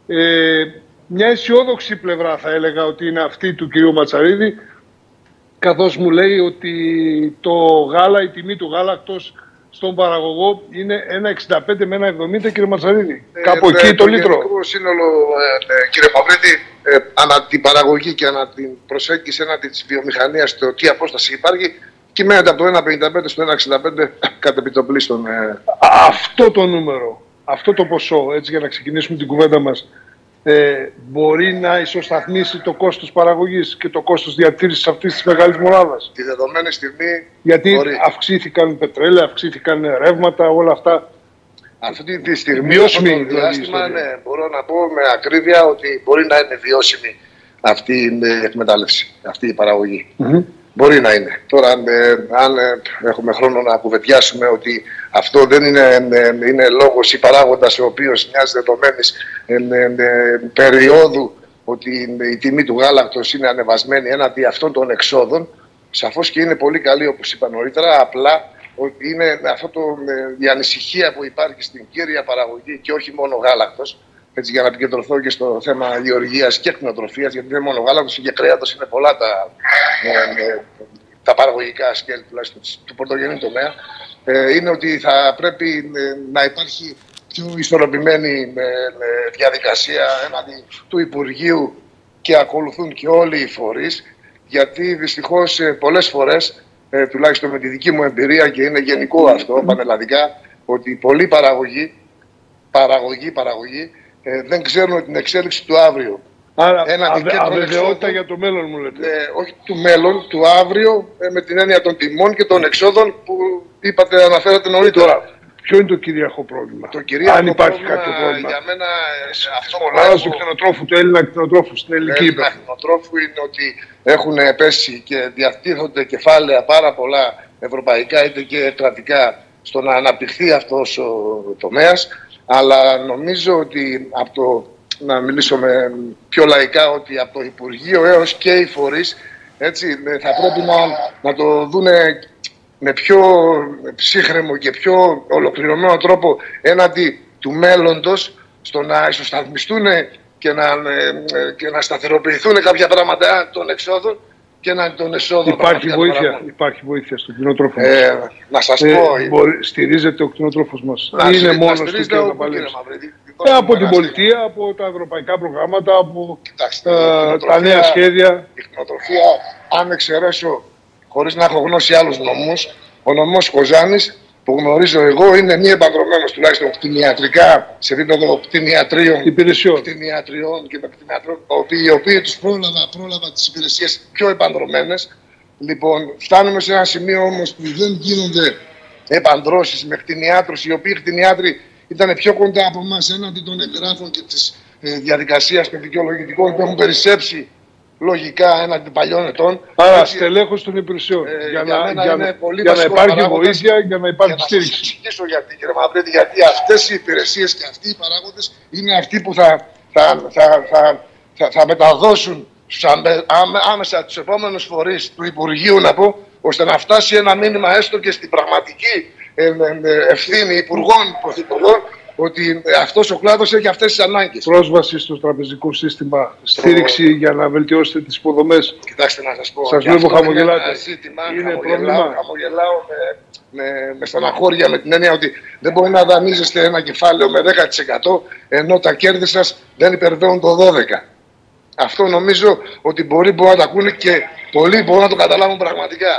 Μια αισιόδοξη πλευρά θα έλεγα ότι είναι αυτή του κυρίου Ματσαρίδη, καθώς μου λέει ότι το γάλα, η τιμή του γάλακτος στον παραγωγό είναι 1,65 με 1,70, κύριε Ματσαρίδη. Κάπου εκεί το λίτρο. Το σύνολο, κύριε Μαυρίδη, ανά την παραγωγή και ανά την προσέγγιση έναντι της βιομηχανίας, το τι απόσταση υπάρχει, κυμαίνεται από το 1,55 στο 1,65 κατ' επιτοπλίστων. Αυτό το νούμερο, αυτό το ποσό, έτσι για να ξεκινήσουμε την κουβέντα μας, μπορεί να ισοσταθμίσει το κόστος παραγωγής και το κόστος διατήρησης αυτής της μεγάλης μονάδας. Τη δεδομένη στιγμή. Γιατί αυξήθηκαν πετρέλαια, αυξήθηκαν ρεύματα, όλα αυτά. Αυτή τη στιγμή, αυτό το διάστημα, ναι, μπορώ να πω με ακρίβεια ότι μπορεί να είναι βιώσιμη αυτή η εκμετάλλευση, αυτή η παραγωγή. Μπορεί να είναι. Τώρα, αν έχουμε χρόνο να κουβεντιάσουμε ότι αυτό δεν είναι λόγος ή παράγοντας ο οποίος μιας δεδομένης περίοδου ότι η τιμή του γάλακτος είναι ανεβασμένη έναντι αυτών των εξόδων, σαφώς και είναι πολύ καλή όπως είπα νωρίτερα, απλά είναι η ανησυχία που υπάρχει στην κύρια παραγωγή και όχι μόνο γάλακτος, έτσι, για να επικεντρωθώ και στο θέμα γεωργίας και κτηνοτροφίας, γιατί δεν είναι μόνο γάλακτος και κρέατος, είναι πολλά τα παραγωγικά σκέλη τουλάχιστον του πρωτογενή τομέα, είναι ότι θα πρέπει να υπάρχει πιο ισορροπημένη διαδικασία έναντι του Υπουργείου και ακολουθούν και όλοι οι φορείς, γιατί δυστυχώς πολλές φορές, τουλάχιστον με τη δική μου εμπειρία και είναι γενικό αυτό πανελλαδικά, ότι πολλοί παραγωγοί δεν ξέρουν την εξέλιξη του αύριο. Άρα αβεβαιότητα για το μέλλον μου λέτε. Όχι του μέλλον, του αύριο, με την έννοια των τιμών και των εξόδων που αναφέρατε νωρίτερα. Ποιο είναι το κυρίαρχο πρόβλημα, αν υπάρχει κάποιο πρόβλημα? Για μένα αυτό μονάδα του κτηνοτρόφου, του Έλληνα κτηνοτρόφου στην ελληνική ύπεθρο. Του κτηνοτρόφου είναι ότι έχουν πέσει και διατίθονται κεφάλαια πάρα πολλά ευρωπαϊκά είτε και κρατικά στο να αναπτυχθεί αυτός ο τομέας, αλλά νομίζω ότι να μιλήσω πιο λαϊκά, ότι από το Υπουργείο έως και οι φορείς, έτσι, θα πρέπει να το δούνε με πιο ψύχρεμο και πιο ολοκληρωμένο τρόπο έναντι του μέλλοντος, στο να ισοσταθμιστούν και να σταθεροποιηθούν κάποια πράγματα των εξόδων και έναντι των εσόδων. Υπάρχει βοήθεια στον κτηνοτρόφο μας. Να σας πω. Στηρίζεται ο κτηνοτρόφος μας. Είναι μόνος του και να παλέψει. Από την πολιτεία, από τα ευρωπαϊκά προγράμματα, από τα νέα σχέδια. Η κτηνοτροφία, αν εξαιρέσω, χωρίς να έχω γνώσει άλλους νομούς, ο νομός Κοζάνης που γνωρίζω εγώ είναι μη επανδρομένος τουλάχιστον κτηνιατρικά σε επίπεδο κτηνιατρίων και με κτηνιατρών, οι οποίοι τους πρόλαβα τις υπηρεσίες πιο επανδρομένες. Λοιπόν, φτάνουμε σε ένα σημείο όμως που δεν γίνονται επανδρώσεις με κτηνιάτρους, οι οποίοι κτηνιάτροι ήταν πιο κοντά από εμάς έναντι των εγγράφων και της διαδικασίας των δικαιολογητικών που έχουν περισσέψει λογικά έναντι παλιών ετών. Άρα στελέχος των υπηρεσιών. Για να υπάρχει βοήθεια, για να υπάρχει στήριξη. Να σας εξηγήσω γιατί, κύριε Μαυρίδη, γιατί αυτές οι υπηρεσίες και αυτοί οι παράγοντες είναι αυτοί που θα μεταδώσουν άμεσα τους επόμενους φορείς του Υπουργείου, να πω, ώστε να φτάσει ένα μήνυμα έστω και στην πραγματική ευθύνη υπουργών, πρωθυπουργών, ότι αυτός ο κλάδος έχει αυτές τις ανάγκες. Πρόσβαση στο τραπεζικό σύστημα, στήριξη για να βελτιώσετε τις υποδομές. Κοιτάξτε να σας πω. Σας βλέπω χαμογελάτε. Είναι πρόβλημα. Χαμογελάω με στεναχώρια, με την έννοια ότι δεν μπορεί να δανείζεστε ένα κεφάλαιο με 10% ενώ τα κέρδη σας δεν υπερβαίνουν το 12%. Αυτό νομίζω ότι μπορούν να το ακούνε και πολλοί μπορούν να το καταλάβουν πραγματικά.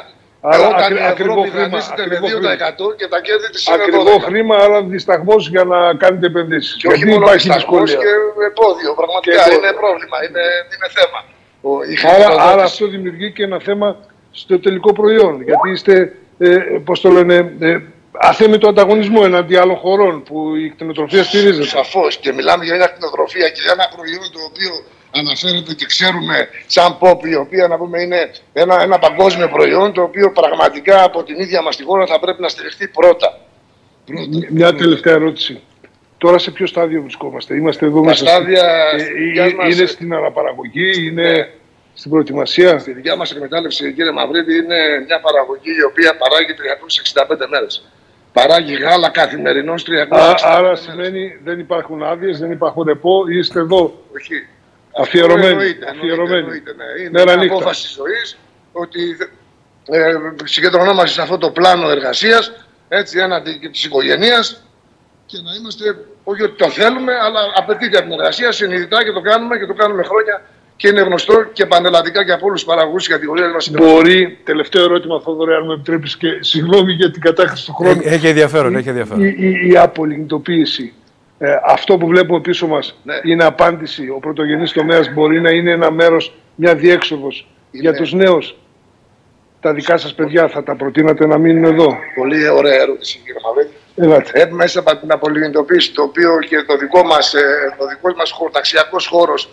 Όταν η Ευρώπη δανείζεται με 2% και τα κέρδη της είναι 12%. Ακριβό χρήμα, αλλά δισταγμός για να κάνετε επενδύσεις. Και όχι μόνο δισταγμός και επώδυο. Πραγματικά είναι πρόβλημα, είναι θέμα. Άρα αυτό δημιουργεί και ένα θέμα στο τελικό προϊόν. Γιατί είστε, πώς το λένε, αθέμητο ανταγωνισμό εναντί άλλων χωρών που η κτηνοτροφία στηρίζεται. Σαφώς. Και μιλάμε για μια κτηνοτροφία και για ένα προϊόν το οποίο αναφέρεται και ξέρουμε σαν ΠΟΠ, η οποία να πούμε είναι ένα παγκόσμιο προϊόν, το οποίο πραγματικά από την ίδια μας τη χώρα θα πρέπει να στηριχθεί πρώτα. Μια τελευταία ερώτηση. Τώρα σε ποιο στάδιο βρισκόμαστε? Είμαστε εδώ μέσα είναι στην αναπαραγωγή, είναι στην προετοιμασία? Στη δικιά μας εκμετάλλευση, κύριε Μαυρίδη, είναι μια παραγωγή η οποία παράγει 365 μέρες. Παράγει γάλα καθημερινώς 365 μέρες. Άρα σημαίνει δεν υπάρχουν άδειες, δεν υπάρχουν ρεπό, είστε εδώ. Όχι. Αφιερωμένοι. Είναι μια απόφαση ζωής ότι συγκεντρωνόμαστε σε αυτό το πλάνο εργασίας, έτσι, έναντι της οικογένειας, και να είμαστε, όχι ότι το θέλουμε, αλλά απαιτείται από την εργασία συνειδητά και το κάνουμε χρόνια. Και είναι γνωστό και πανελλαδικά και από όλους τους παραγωγούς της κατηγορίας μας. Μπορεί, τελευταίο ερώτημα, Θόδωρε, αν μου επιτρέπεις, και συγγνώμη για την κατάχρηση του χρόνου. Έχει ενδιαφέρον. Η απολιγνητοποίηση. Αυτό που βλέπουμε πίσω μας είναι απάντηση. Ο πρωτογενής τομέας μπορεί να είναι ένα μέρος, μια διέξοδος για τους νέους. Τα δικά σας παιδιά θα τα προτείνατε να μείνουν εδώ? Πολύ ωραία ερώτηση, κύριε Μαυρίδη. Μέσα από την απολιγνητοποίηση, το οποίο και το δικός μας χωροταξιακός χώρος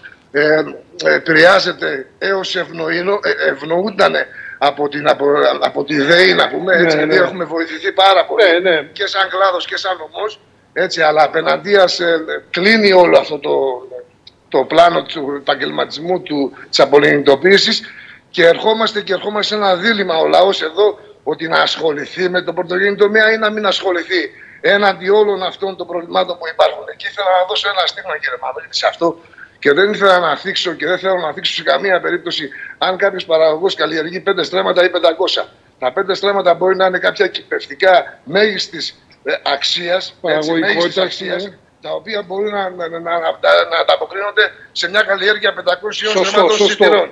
επηρεάζεται έως ευνοούνταν από τη ΔΕΗ, να πούμε, έτσι, γιατί έχουμε βοηθηθεί πάρα πολύ και σαν κλάδος και σαν νομός, έτσι, αλλά απέναντίας κλείνει όλο αυτό το πλάνο του επαγγελματισμού της απολιγνητοποίησης και ερχόμαστε σε ένα δίλημμα ο λαός εδώ, ότι να ασχοληθεί με το πρωτογενή τομέα ή να μην ασχοληθεί έναντι όλων αυτών των προβλημάτων που υπάρχουν. Και ήθελα να δώσω ένα στίγμα, κύριε Μαυρίδη, σε αυτό. Και δεν ήθελα να θίξω και δεν θέλω να θίξω σε καμία περίπτωση αν κάποιος παραγωγός καλλιεργεί 5 στρέμματα ή 500. Τα 5 στρέμματα μπορεί να είναι κάποια κυπευτικά μέγιστης αξίας, τα οποία μπορούν να ανταποκρίνονται σε μια καλλιέργεια 500 στρέμματων σιτηρών.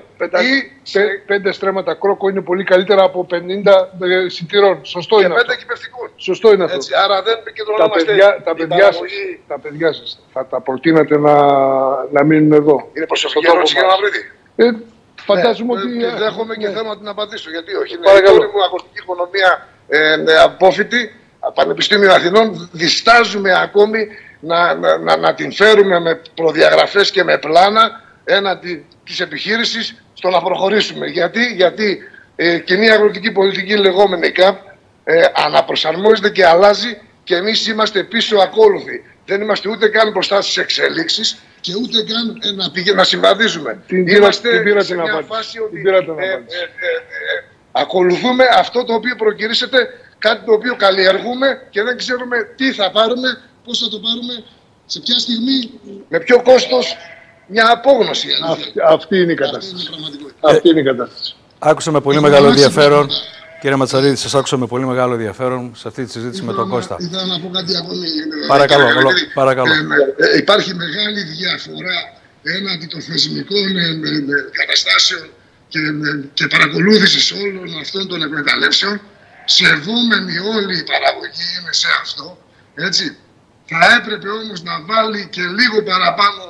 5 στρέμματα κρόκο είναι πολύ καλύτερα από 50 σιτηρών. Σωστό είναι. Και 5 κυπευτικούς. Σωστό είναι αυτό. Έτσι, άρα δεν επικεντρωνόμαστε. Τα παιδιά σας θα τα προτείνατε να μείνουν εδώ? Είναι προσωπική ερώτηση, κύριε Μαυρίδη. Φαντάζομαι ότι. Δέχομαι και θέλω να την απαντήσω. Γιατί όχι? Είναι η κόρη μου αγροτική οικονομία απόφοιτη, Πανεπιστήμιο Αθηνών. Διστάζουμε ακόμη να την φέρουμε με προδιαγραφές και με πλάνα έναντι της επιχείρησης στο να προχωρήσουμε. Γιατί κοινή αγροτική πολιτική, λεγόμενη ΚΑΠ, αναπροσαρμόζεται και αλλάζει και εμείς είμαστε πίσω ακόλουθοι. Δεν είμαστε ούτε καν μπροστά στις εξελίξεις και ούτε καν να συμβαδίζουμε. Είμαστε σε μια φάση ότι ακολουθούμε αυτό το οποίο προκυρήσεται, κάτι το οποίο καλλιεργούμε και δεν ξέρουμε τι θα πάρουμε, πώς θα το πάρουμε, σε ποια στιγμή, με ποιο κόστος, μια απόγνωση. Αυτή είναι η κατάσταση. Άκουσα με πολύ μεγάλο ενδιαφέρον. Κύριε Ματσαρίδη, σας άκουσα με πολύ μεγάλο ενδιαφέρον σε αυτή τη συζήτηση με τον Κώστα. Ήθελα να πω κάτι ακόμη. Παρακαλώ. Υπάρχει μεγάλη διαφορά έναντι των θεσμικών καταστάσεων και παρακολούθησης όλων αυτών των εκμεταλλεύσεων. Σεβόμενοι όλοι οι παραγωγοί είναι σε αυτό. Έτσι. Θα έπρεπε όμως να βάλει και λίγο παραπάνω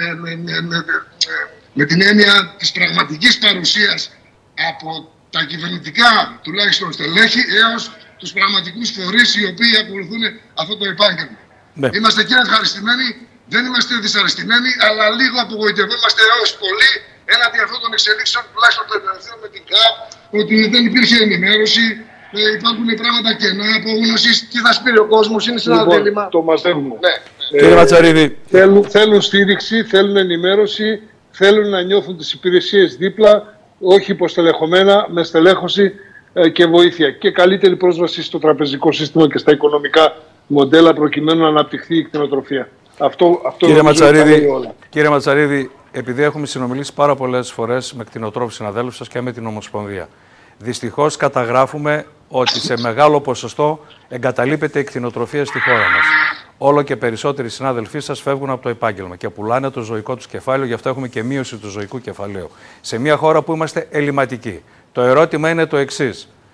με την έννοια της πραγματικής παρουσίας από τα κυβερνητικά τουλάχιστον στελέχη έως τους πραγματικούς φορείς οι οποίοι ακολουθούν αυτό το επάγγελμα. Είμαστε και ευχαριστημένοι, δεν είμαστε δυσαρεστημένοι, αλλά λίγο απογοητευόμαστε έως πολύ έναντι αυτών των εξελίξεων, τουλάχιστον το επενδύσεων με την ΚΑΠ, ότι δεν υπήρχε ενημέρωση, υπάρχουν πράγματα κενά απόγνωσης, τι θα σπείρει ο κόσμος, είναι σε ένα δίλημμα. Το μαζεύουμε. Κύριε Ματσαρίδη. Θέλουν στήριξη, θέλουν ενημέρωση, θέλουν να νιώθουν τις υπηρεσίες δίπλα, όχι υποστελεχωμένα, με στελέχωση και βοήθεια. Και καλύτερη πρόσβαση στο τραπεζικό σύστημα και στα οικονομικά μοντέλα προκειμένου να αναπτυχθεί η κτηνοτροφία. Αυτό κύριε Ματσαρίδη, επειδή έχουμε συνομιλήσει πάρα πολλές φορές με κτηνοτρόφους συναδέλφους σας και με την Ομοσπονδία, δυστυχώς καταγράφουμε ότι σε μεγάλο ποσοστό εγκαταλείπεται η κτηνοτροφία στη χώρα μας. Όλο και περισσότεροι συνάδελφοί σας φεύγουν από το επάγγελμα και πουλάνε το ζωικό τους κεφάλαιο, γι' αυτό έχουμε και μείωση του ζωικού κεφαλαίου. Σε μια χώρα που είμαστε ελληματικοί. Το ερώτημα είναι το εξής.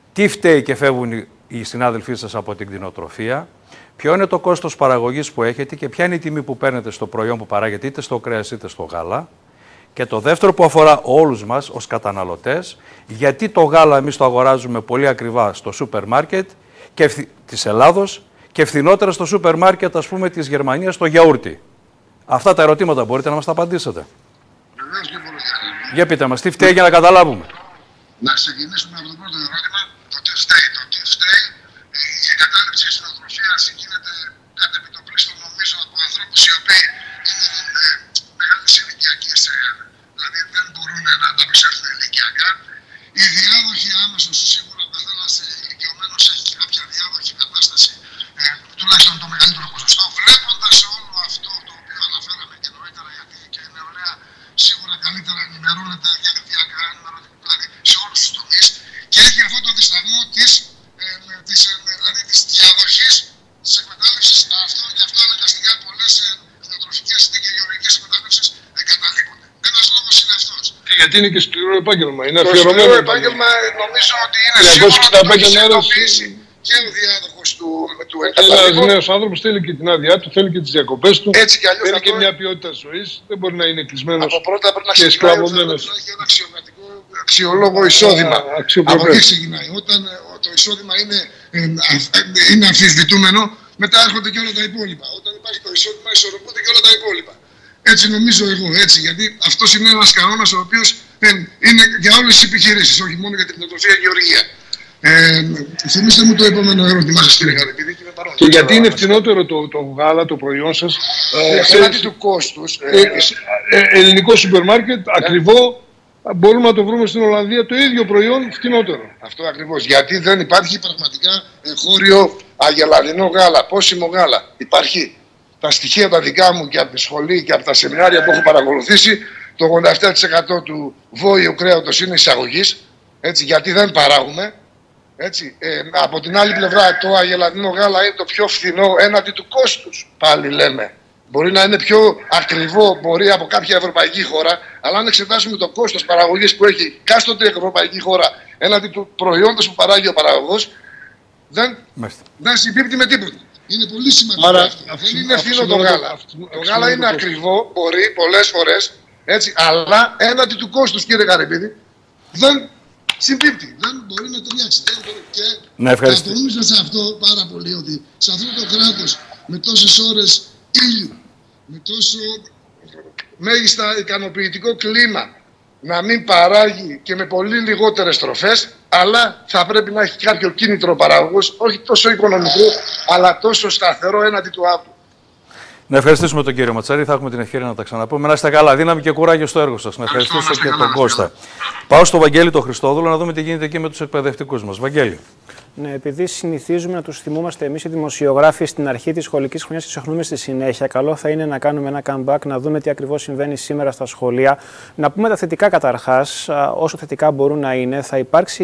Τι φταίει και φεύγουν οι συνάδελφοί σας από την κτηνοτροφία, ποιο είναι το κόστος παραγωγής που έχετε και ποια είναι η τιμή που παίρνετε στο προϊόν που παράγετε είτε στο κρέας είτε στο γάλα. Και το δεύτερο που αφορά όλους μας ως καταναλωτές, γιατί το γάλα εμείς το αγοράζουμε πολύ ακριβά στο σούπερ μάρκετ της Ελλάδος και φθηνότερα στο σούπερ μάρκετ, ας πούμε, της Γερμανίας, το γιαούρτι. Αυτά τα ερωτήματα μπορείτε να μας τα απαντήσετε. Για πείτε μας, τι φταίει για να καταλάβουμε. Να ξεκινήσουμε από το πρώτο ερώτημα, το τι φταίει. Το τι φταίει, η κατάληψη της κτηνοτροφίας γίνεται κάτι επιτοπλίστων, νομίζω, από ανθρώπους οι οποίοι είναι μεγάλης ηλικιακής, δηλαδή δεν μπορούν να ανταπεξέλθουν ηλικιακά. Οι διάδοχοι άμεσος, σίγουρα ο καθένας ηλικιωμένος έχει κάποια διάδοχη κατάσταση, τουλάχιστον το μεγαλύτερο ποσοστό. Βλέποντας όλο αυτό το οποίο αναφέραμε και νωρίτερα, γιατί και η νεολαία σίγουρα καλύτερα ενημερώνεται διαδικτυακά, δηλαδή σε όλους τους τομείς, και έχει αυτό το δισταγμό της διαδοχής της εκμετάλλευσης. Γι' αυτό αναγκαστικά πολλές κτηνοτροφικές είτε και γεωργικές εκμετάλλευσεις εγκαταλείπονται. Ένας λόγος είναι αυτός. Και γιατί είναι και σκληρό επάγγελμα. Είναι το σκληρό επάγγελμα νομίζω ότι είναι σίγουρο ότι το έχει συνειδητοποιήσει και ο διάδοχος του εγκαταλείπου. Ένας νέος άνθρωπος θέλει και την άδειά του, θέλει και τις διακοπές του. Έτσι κι αλλιώς θέλει και μια ποιότητα ζωής. Δεν μπορεί να είναι κλεισμένος από πρώτα πρέπει να και σκλαβωμένος. Έχει ένα αξιολόγο εισόδημα. Από εκεί ξεκινάει. Όταν το εισόδημα είναι αμφισβητούμενο, μετά έρχονται και όλα τα υπόλοιπα. Όταν υπάρχει το εισόδημα, ισορροπούνται και όλα τα υπόλοιπα. Έτσι νομίζω εγώ, έτσι, γιατί αυτός είναι ένας κανόνας ο οποίος είναι για όλες τις επιχειρήσεις, όχι μόνο για την κτηνοτροφία και γεωργία. Θυμίστε μου το επόμενο ερώτημά σας, κύριε Χαρεπίδη. Και γιατί είναι φθηνότερο το γάλα, το προϊόν σας, κομμάτι του κόστους. Ελληνικό σούπερ μάρκετ, ακριβό, μπορούμε να το βρούμε στην Ολλανδία το ίδιο προϊόν φθηνότερο. Αυτό ακριβώς. Γιατί δεν υπάρχει πραγματικά εγχώριο αγελαδινό γάλα, πόσιμο γάλα. Υπάρχει. Τα στοιχεία τα δικά μου και από τη σχολή και από τα σεμινάρια που έχω παρακολουθήσει, το 87% του βόηου κρέατος είναι εισαγωγής, έτσι, γιατί δεν παράγουμε. Έτσι. Από την άλλη πλευρά, το αγελαδινό γάλα είναι το πιο φθηνό έναντι του κόστους, πάλι λέμε. Μπορεί να είναι πιο ακριβό, μπορεί από κάποια ευρωπαϊκή χώρα, αλλά αν εξετάσουμε το κόστος παραγωγής που έχει κάστοτε ευρωπαϊκή χώρα έναντι του προϊόντος που παράγει ο παραγωγός, δεν συμπίπτει με τίποτα. Είναι πολύ σημαντικό. Άρα, δεν είναι φθηνό το γάλα. Το γάλα είναι ακριβό, μπορεί πολλές φορές, έτσι, αλλά έναντι του κόστους, κύριε Καρεπίδη, δεν συμπίπτει. Δεν μπορεί να ταιριάξει. Και κατονίζω σε αυτό πάρα πολύ ότι σε αυτό το κράτος με τόσες ώρες ήλιου, με τόσο μέγιστα ικανοποιητικό κλίμα, να μην παράγει και με πολύ λιγότερες τροφές, αλλά θα πρέπει να έχει κάποιο κίνητρο παραγωγός, όχι τόσο οικονομικό, αλλά τόσο σταθερό έναντι του άλλου. Να ευχαριστήσουμε τον κύριο Ματσαρή, θα έχουμε την ευκαιρία να τα ξαναπούμε. Να είστε καλά, δύναμη και κουράγιο στο έργο σας. Να ευχαριστήσω και τον Κώστα. Πάω στο Βαγγέλη τον Χριστόδουλο να δούμε τι γίνεται εκεί με τους εκπαιδευτικούς μας. Βαγγέλη. Ναι, επειδή συνηθίζουμε να τους θυμούμαστε εμείς οι δημοσιογράφοι στην αρχή της σχολικής χρονιάς και ξεχνούμε στη συνέχεια, καλό θα είναι να κάνουμε ένα comeback, να δούμε τι ακριβώς συμβαίνει σήμερα στα σχολεία. Να πούμε τα θετικά καταρχάς, όσο θετικά μπορούν να είναι. Θα υπάρξει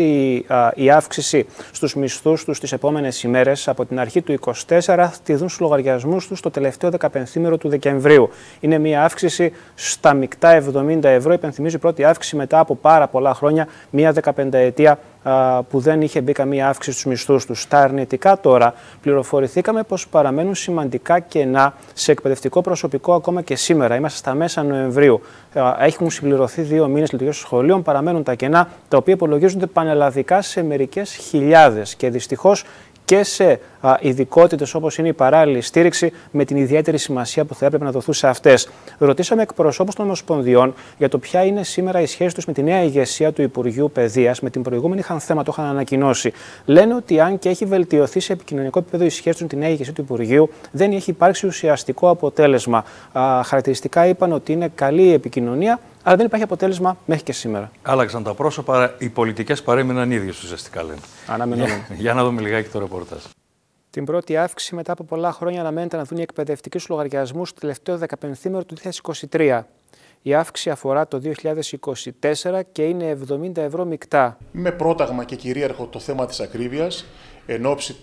η αύξηση στους μισθούς τους τις επόμενες ημέρες. Από την αρχή του 24 θα τη δουν στους λογαριασμούς τους το τελευταίο 15ήμερο του Δεκεμβρίου. Είναι μια αύξηση στα μεικτά 70 ευρώ. Υπενθυμίζω η πρώτη αύξηση μετά από πάρα πολλά χρόνια, μια 15ετία που δεν είχε μπει καμία αύξηση στους μισθούς τους. Στα αρνητικά τώρα πληροφορηθήκαμε πως παραμένουν σημαντικά κενά σε εκπαιδευτικό προσωπικό ακόμα και σήμερα. Είμαστε στα μέσα Νοεμβρίου. Έχουν συμπληρωθεί 2 μήνες λειτουργίας των σχολείων, παραμένουν τα κενά τα οποία υπολογίζονται πανελλαδικά σε μερικές χιλιάδες. Και δυστυχώς και σε ειδικότητες όπως είναι η παράλληλη στήριξη, με την ιδιαίτερη σημασία που θα έπρεπε να δοθούν σε αυτές. Ρωτήσαμε εκπροσώπους των Ομοσπονδιών για το ποια είναι σήμερα η σχέση τους με τη νέα ηγεσία του Υπουργείου Παιδείας. Με την προηγούμενη είχαν θέμα, το είχαν ανακοινώσει. Λένε ότι αν και έχει βελτιωθεί σε επικοινωνικό επίπεδο η σχέση τους με τη νέα ηγεσία του Υπουργείου, δεν έχει υπάρξει ουσιαστικό αποτέλεσμα. Χαρακτηριστικά είπαν ότι είναι καλή η επικοινωνία, αλλά δεν υπάρχει αποτέλεσμα μέχρι και σήμερα. Άλλαξαν τα πρόσωπα, οι πολιτικές παρέμειναν ίδιες ουσιαστικά, λένε. Αναμενόμενο. Για να δούμε λιγάκι το ρεπορτάζ. Την πρώτη αύξηση μετά από πολλά χρόνια αναμένεται να δουν οι εκπαιδευτικοί στους λογαριασμούς το τελευταίο 15ήμερο του 2023. Η αύξηση αφορά το 2024 και είναι 70 ευρώ μεικτά. Με πρόταγμα και κυρίαρχο το θέμα της ακρίβειας, εν ώψη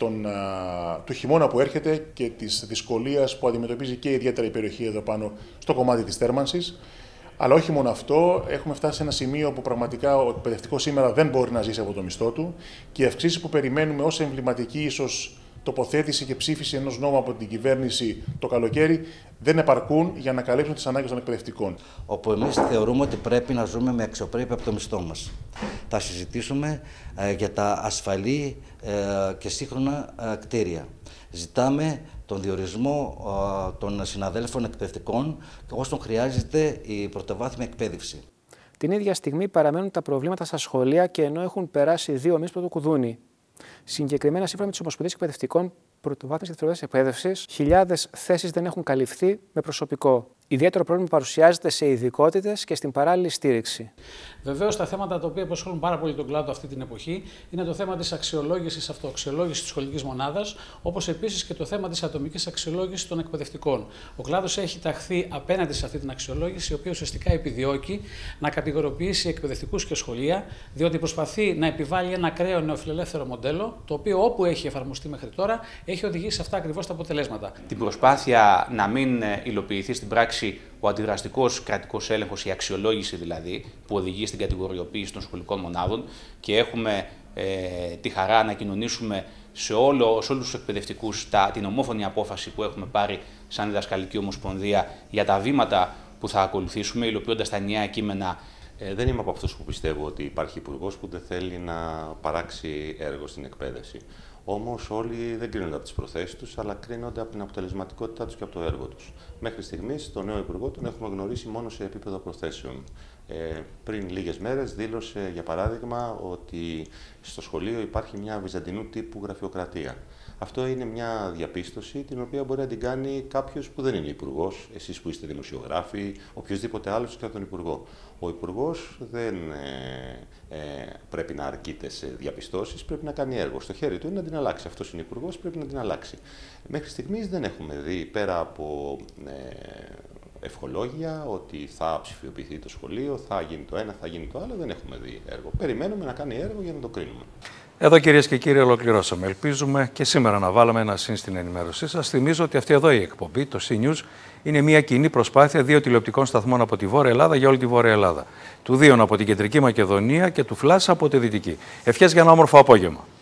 του χειμώνα που έρχεται και της δυσκολίας που αντιμετωπίζει και ιδιαίτερα η περιοχή εδώ πάνω στο κομμάτι της θέρμανσης. Αλλά όχι μόνο αυτό, έχουμε φτάσει σε ένα σημείο που πραγματικά ο εκπαιδευτικός σήμερα δεν μπορεί να ζήσει από το μισθό του και οι αυξήσεις που περιμένουμε ως εμβληματική ίσως τοποθέτηση και ψήφιση ενός νόμου από την κυβέρνηση το καλοκαίρι δεν επαρκούν για να καλύψουν τις ανάγκες των εκπαιδευτικών. Όπου εμείς θεωρούμε ότι πρέπει να ζούμε με αξιοπρέπεια από το μισθό μας. Θα συζητήσουμε για τα ασφαλή και σύγχρονα κτίρια. Ζητάμε τον διορισμό των συναδέλφων εκπαιδευτικών όσων χρειάζεται η πρωτοβάθμια εκπαίδευση. Την ίδια στιγμή παραμένουν τα προβλήματα στα σχολεία και ενώ έχουν περάσει 2 μήνες από το κουδούνι. Συγκεκριμένα, σύμφωνα με τις Ομοσπονδίες Εκπαιδευτικών Πρωτοβάθμιας και Δευτεροβάθμιας Εκπαίδευσης, χιλιάδες θέσεις δεν έχουν καλυφθεί με προσωπικό. Ιδιαίτερο πρόβλημα παρουσιάζεται σε ειδικότητες και στην παράλληλη στήριξη. Βεβαίως, τα θέματα τα οποία απασχολούν πάρα πολύ τον κλάδο αυτή την εποχή είναι το θέμα της αξιολόγησης, αυτοαξιολόγησης της σχολικής μονάδας, όπως επίσης και το θέμα της ατομικής αξιολόγησης των εκπαιδευτικών. Ο κλάδος έχει ταχθεί απέναντι σε αυτή την αξιολόγηση, η οποία ουσιαστικά επιδιώκει να κατηγοριοποιήσει εκπαιδευτικούς και σχολεία, διότι προσπαθεί να επιβάλλει ένα ακραίο νεοφιλελεύθερο μοντέλο, το οποίο όπου έχει εφαρμοστεί μέχρι τώρα έχει οδηγήσει σε αυτά ακριβώς τα αποτελέσματα. Την προσπάθεια να μην υλοποιηθεί στην πράξη ο αντιδραστικός κρατικός έλεγχος, η αξιολόγηση δηλαδή, που οδηγεί στην κατηγοριοποίηση των σχολικών μονάδων και έχουμε τη χαρά να κοινωνήσουμε σε όλους τους εκπαιδευτικούς την ομόφωνη απόφαση που έχουμε πάρει σαν Διδασκαλική Ομοσπονδία για τα βήματα που θα ακολουθήσουμε, υλοποιώντας τα ενιαία κείμενα. Δεν είμαι από αυτούς που πιστεύω ότι υπάρχει υπουργός που δεν θέλει να παράξει έργο στην εκπαίδευση. Όμως όλοι δεν κρίνονται από τις προθέσεις τους, αλλά κρίνονται από την αποτελεσματικότητά τους και από το έργο τους. Μέχρι στιγμής, τον νέο υπουργό τον έχουμε γνωρίσει μόνο σε επίπεδο προθέσεων. Πριν λίγες μέρες δήλωσε, για παράδειγμα, ότι στο σχολείο υπάρχει μια βυζαντινού τύπου γραφειοκρατία. Αυτό είναι μια διαπίστωση την οποία μπορεί να την κάνει κάποιος που δεν είναι υπουργός, εσείς που είστε δημοσιογράφοι, οποιοδήποτε άλλος και τον υπουργό. Ο υπουργός δεν πρέπει να αρκείται σε διαπιστώσεις, πρέπει να κάνει έργο. Στο χέρι του είναι να την αλλάξει. Αυτός είναι υπουργός, πρέπει να την αλλάξει. Μέχρι στιγμής δεν έχουμε δει, πέρα από ευχολόγια, ότι θα ψηφιοποιηθεί το σχολείο, θα γίνει το ένα, θα γίνει το άλλο, δεν έχουμε δει έργο. Περιμένουμε να κάνει έργο για να το κρίνουμε. Εδώ, κυρίες και κύριοι, ολοκληρώσαμε. Ελπίζουμε και σήμερα να βάλαμε ένα συν στην ενημέρωσή σας. Θυμίζω ότι αυτή εδώ η εκπομπή, το C-News, είναι μια κοινή προσπάθεια 2 τηλεοπτικών σταθμών από τη Βόρεια Ελλάδα για όλη τη Βόρεια Ελλάδα. Του 2 από την Κεντρική Μακεδονία και του Φλάσσα από τη Δυτική. Ευχές για ένα όμορφο απόγευμα.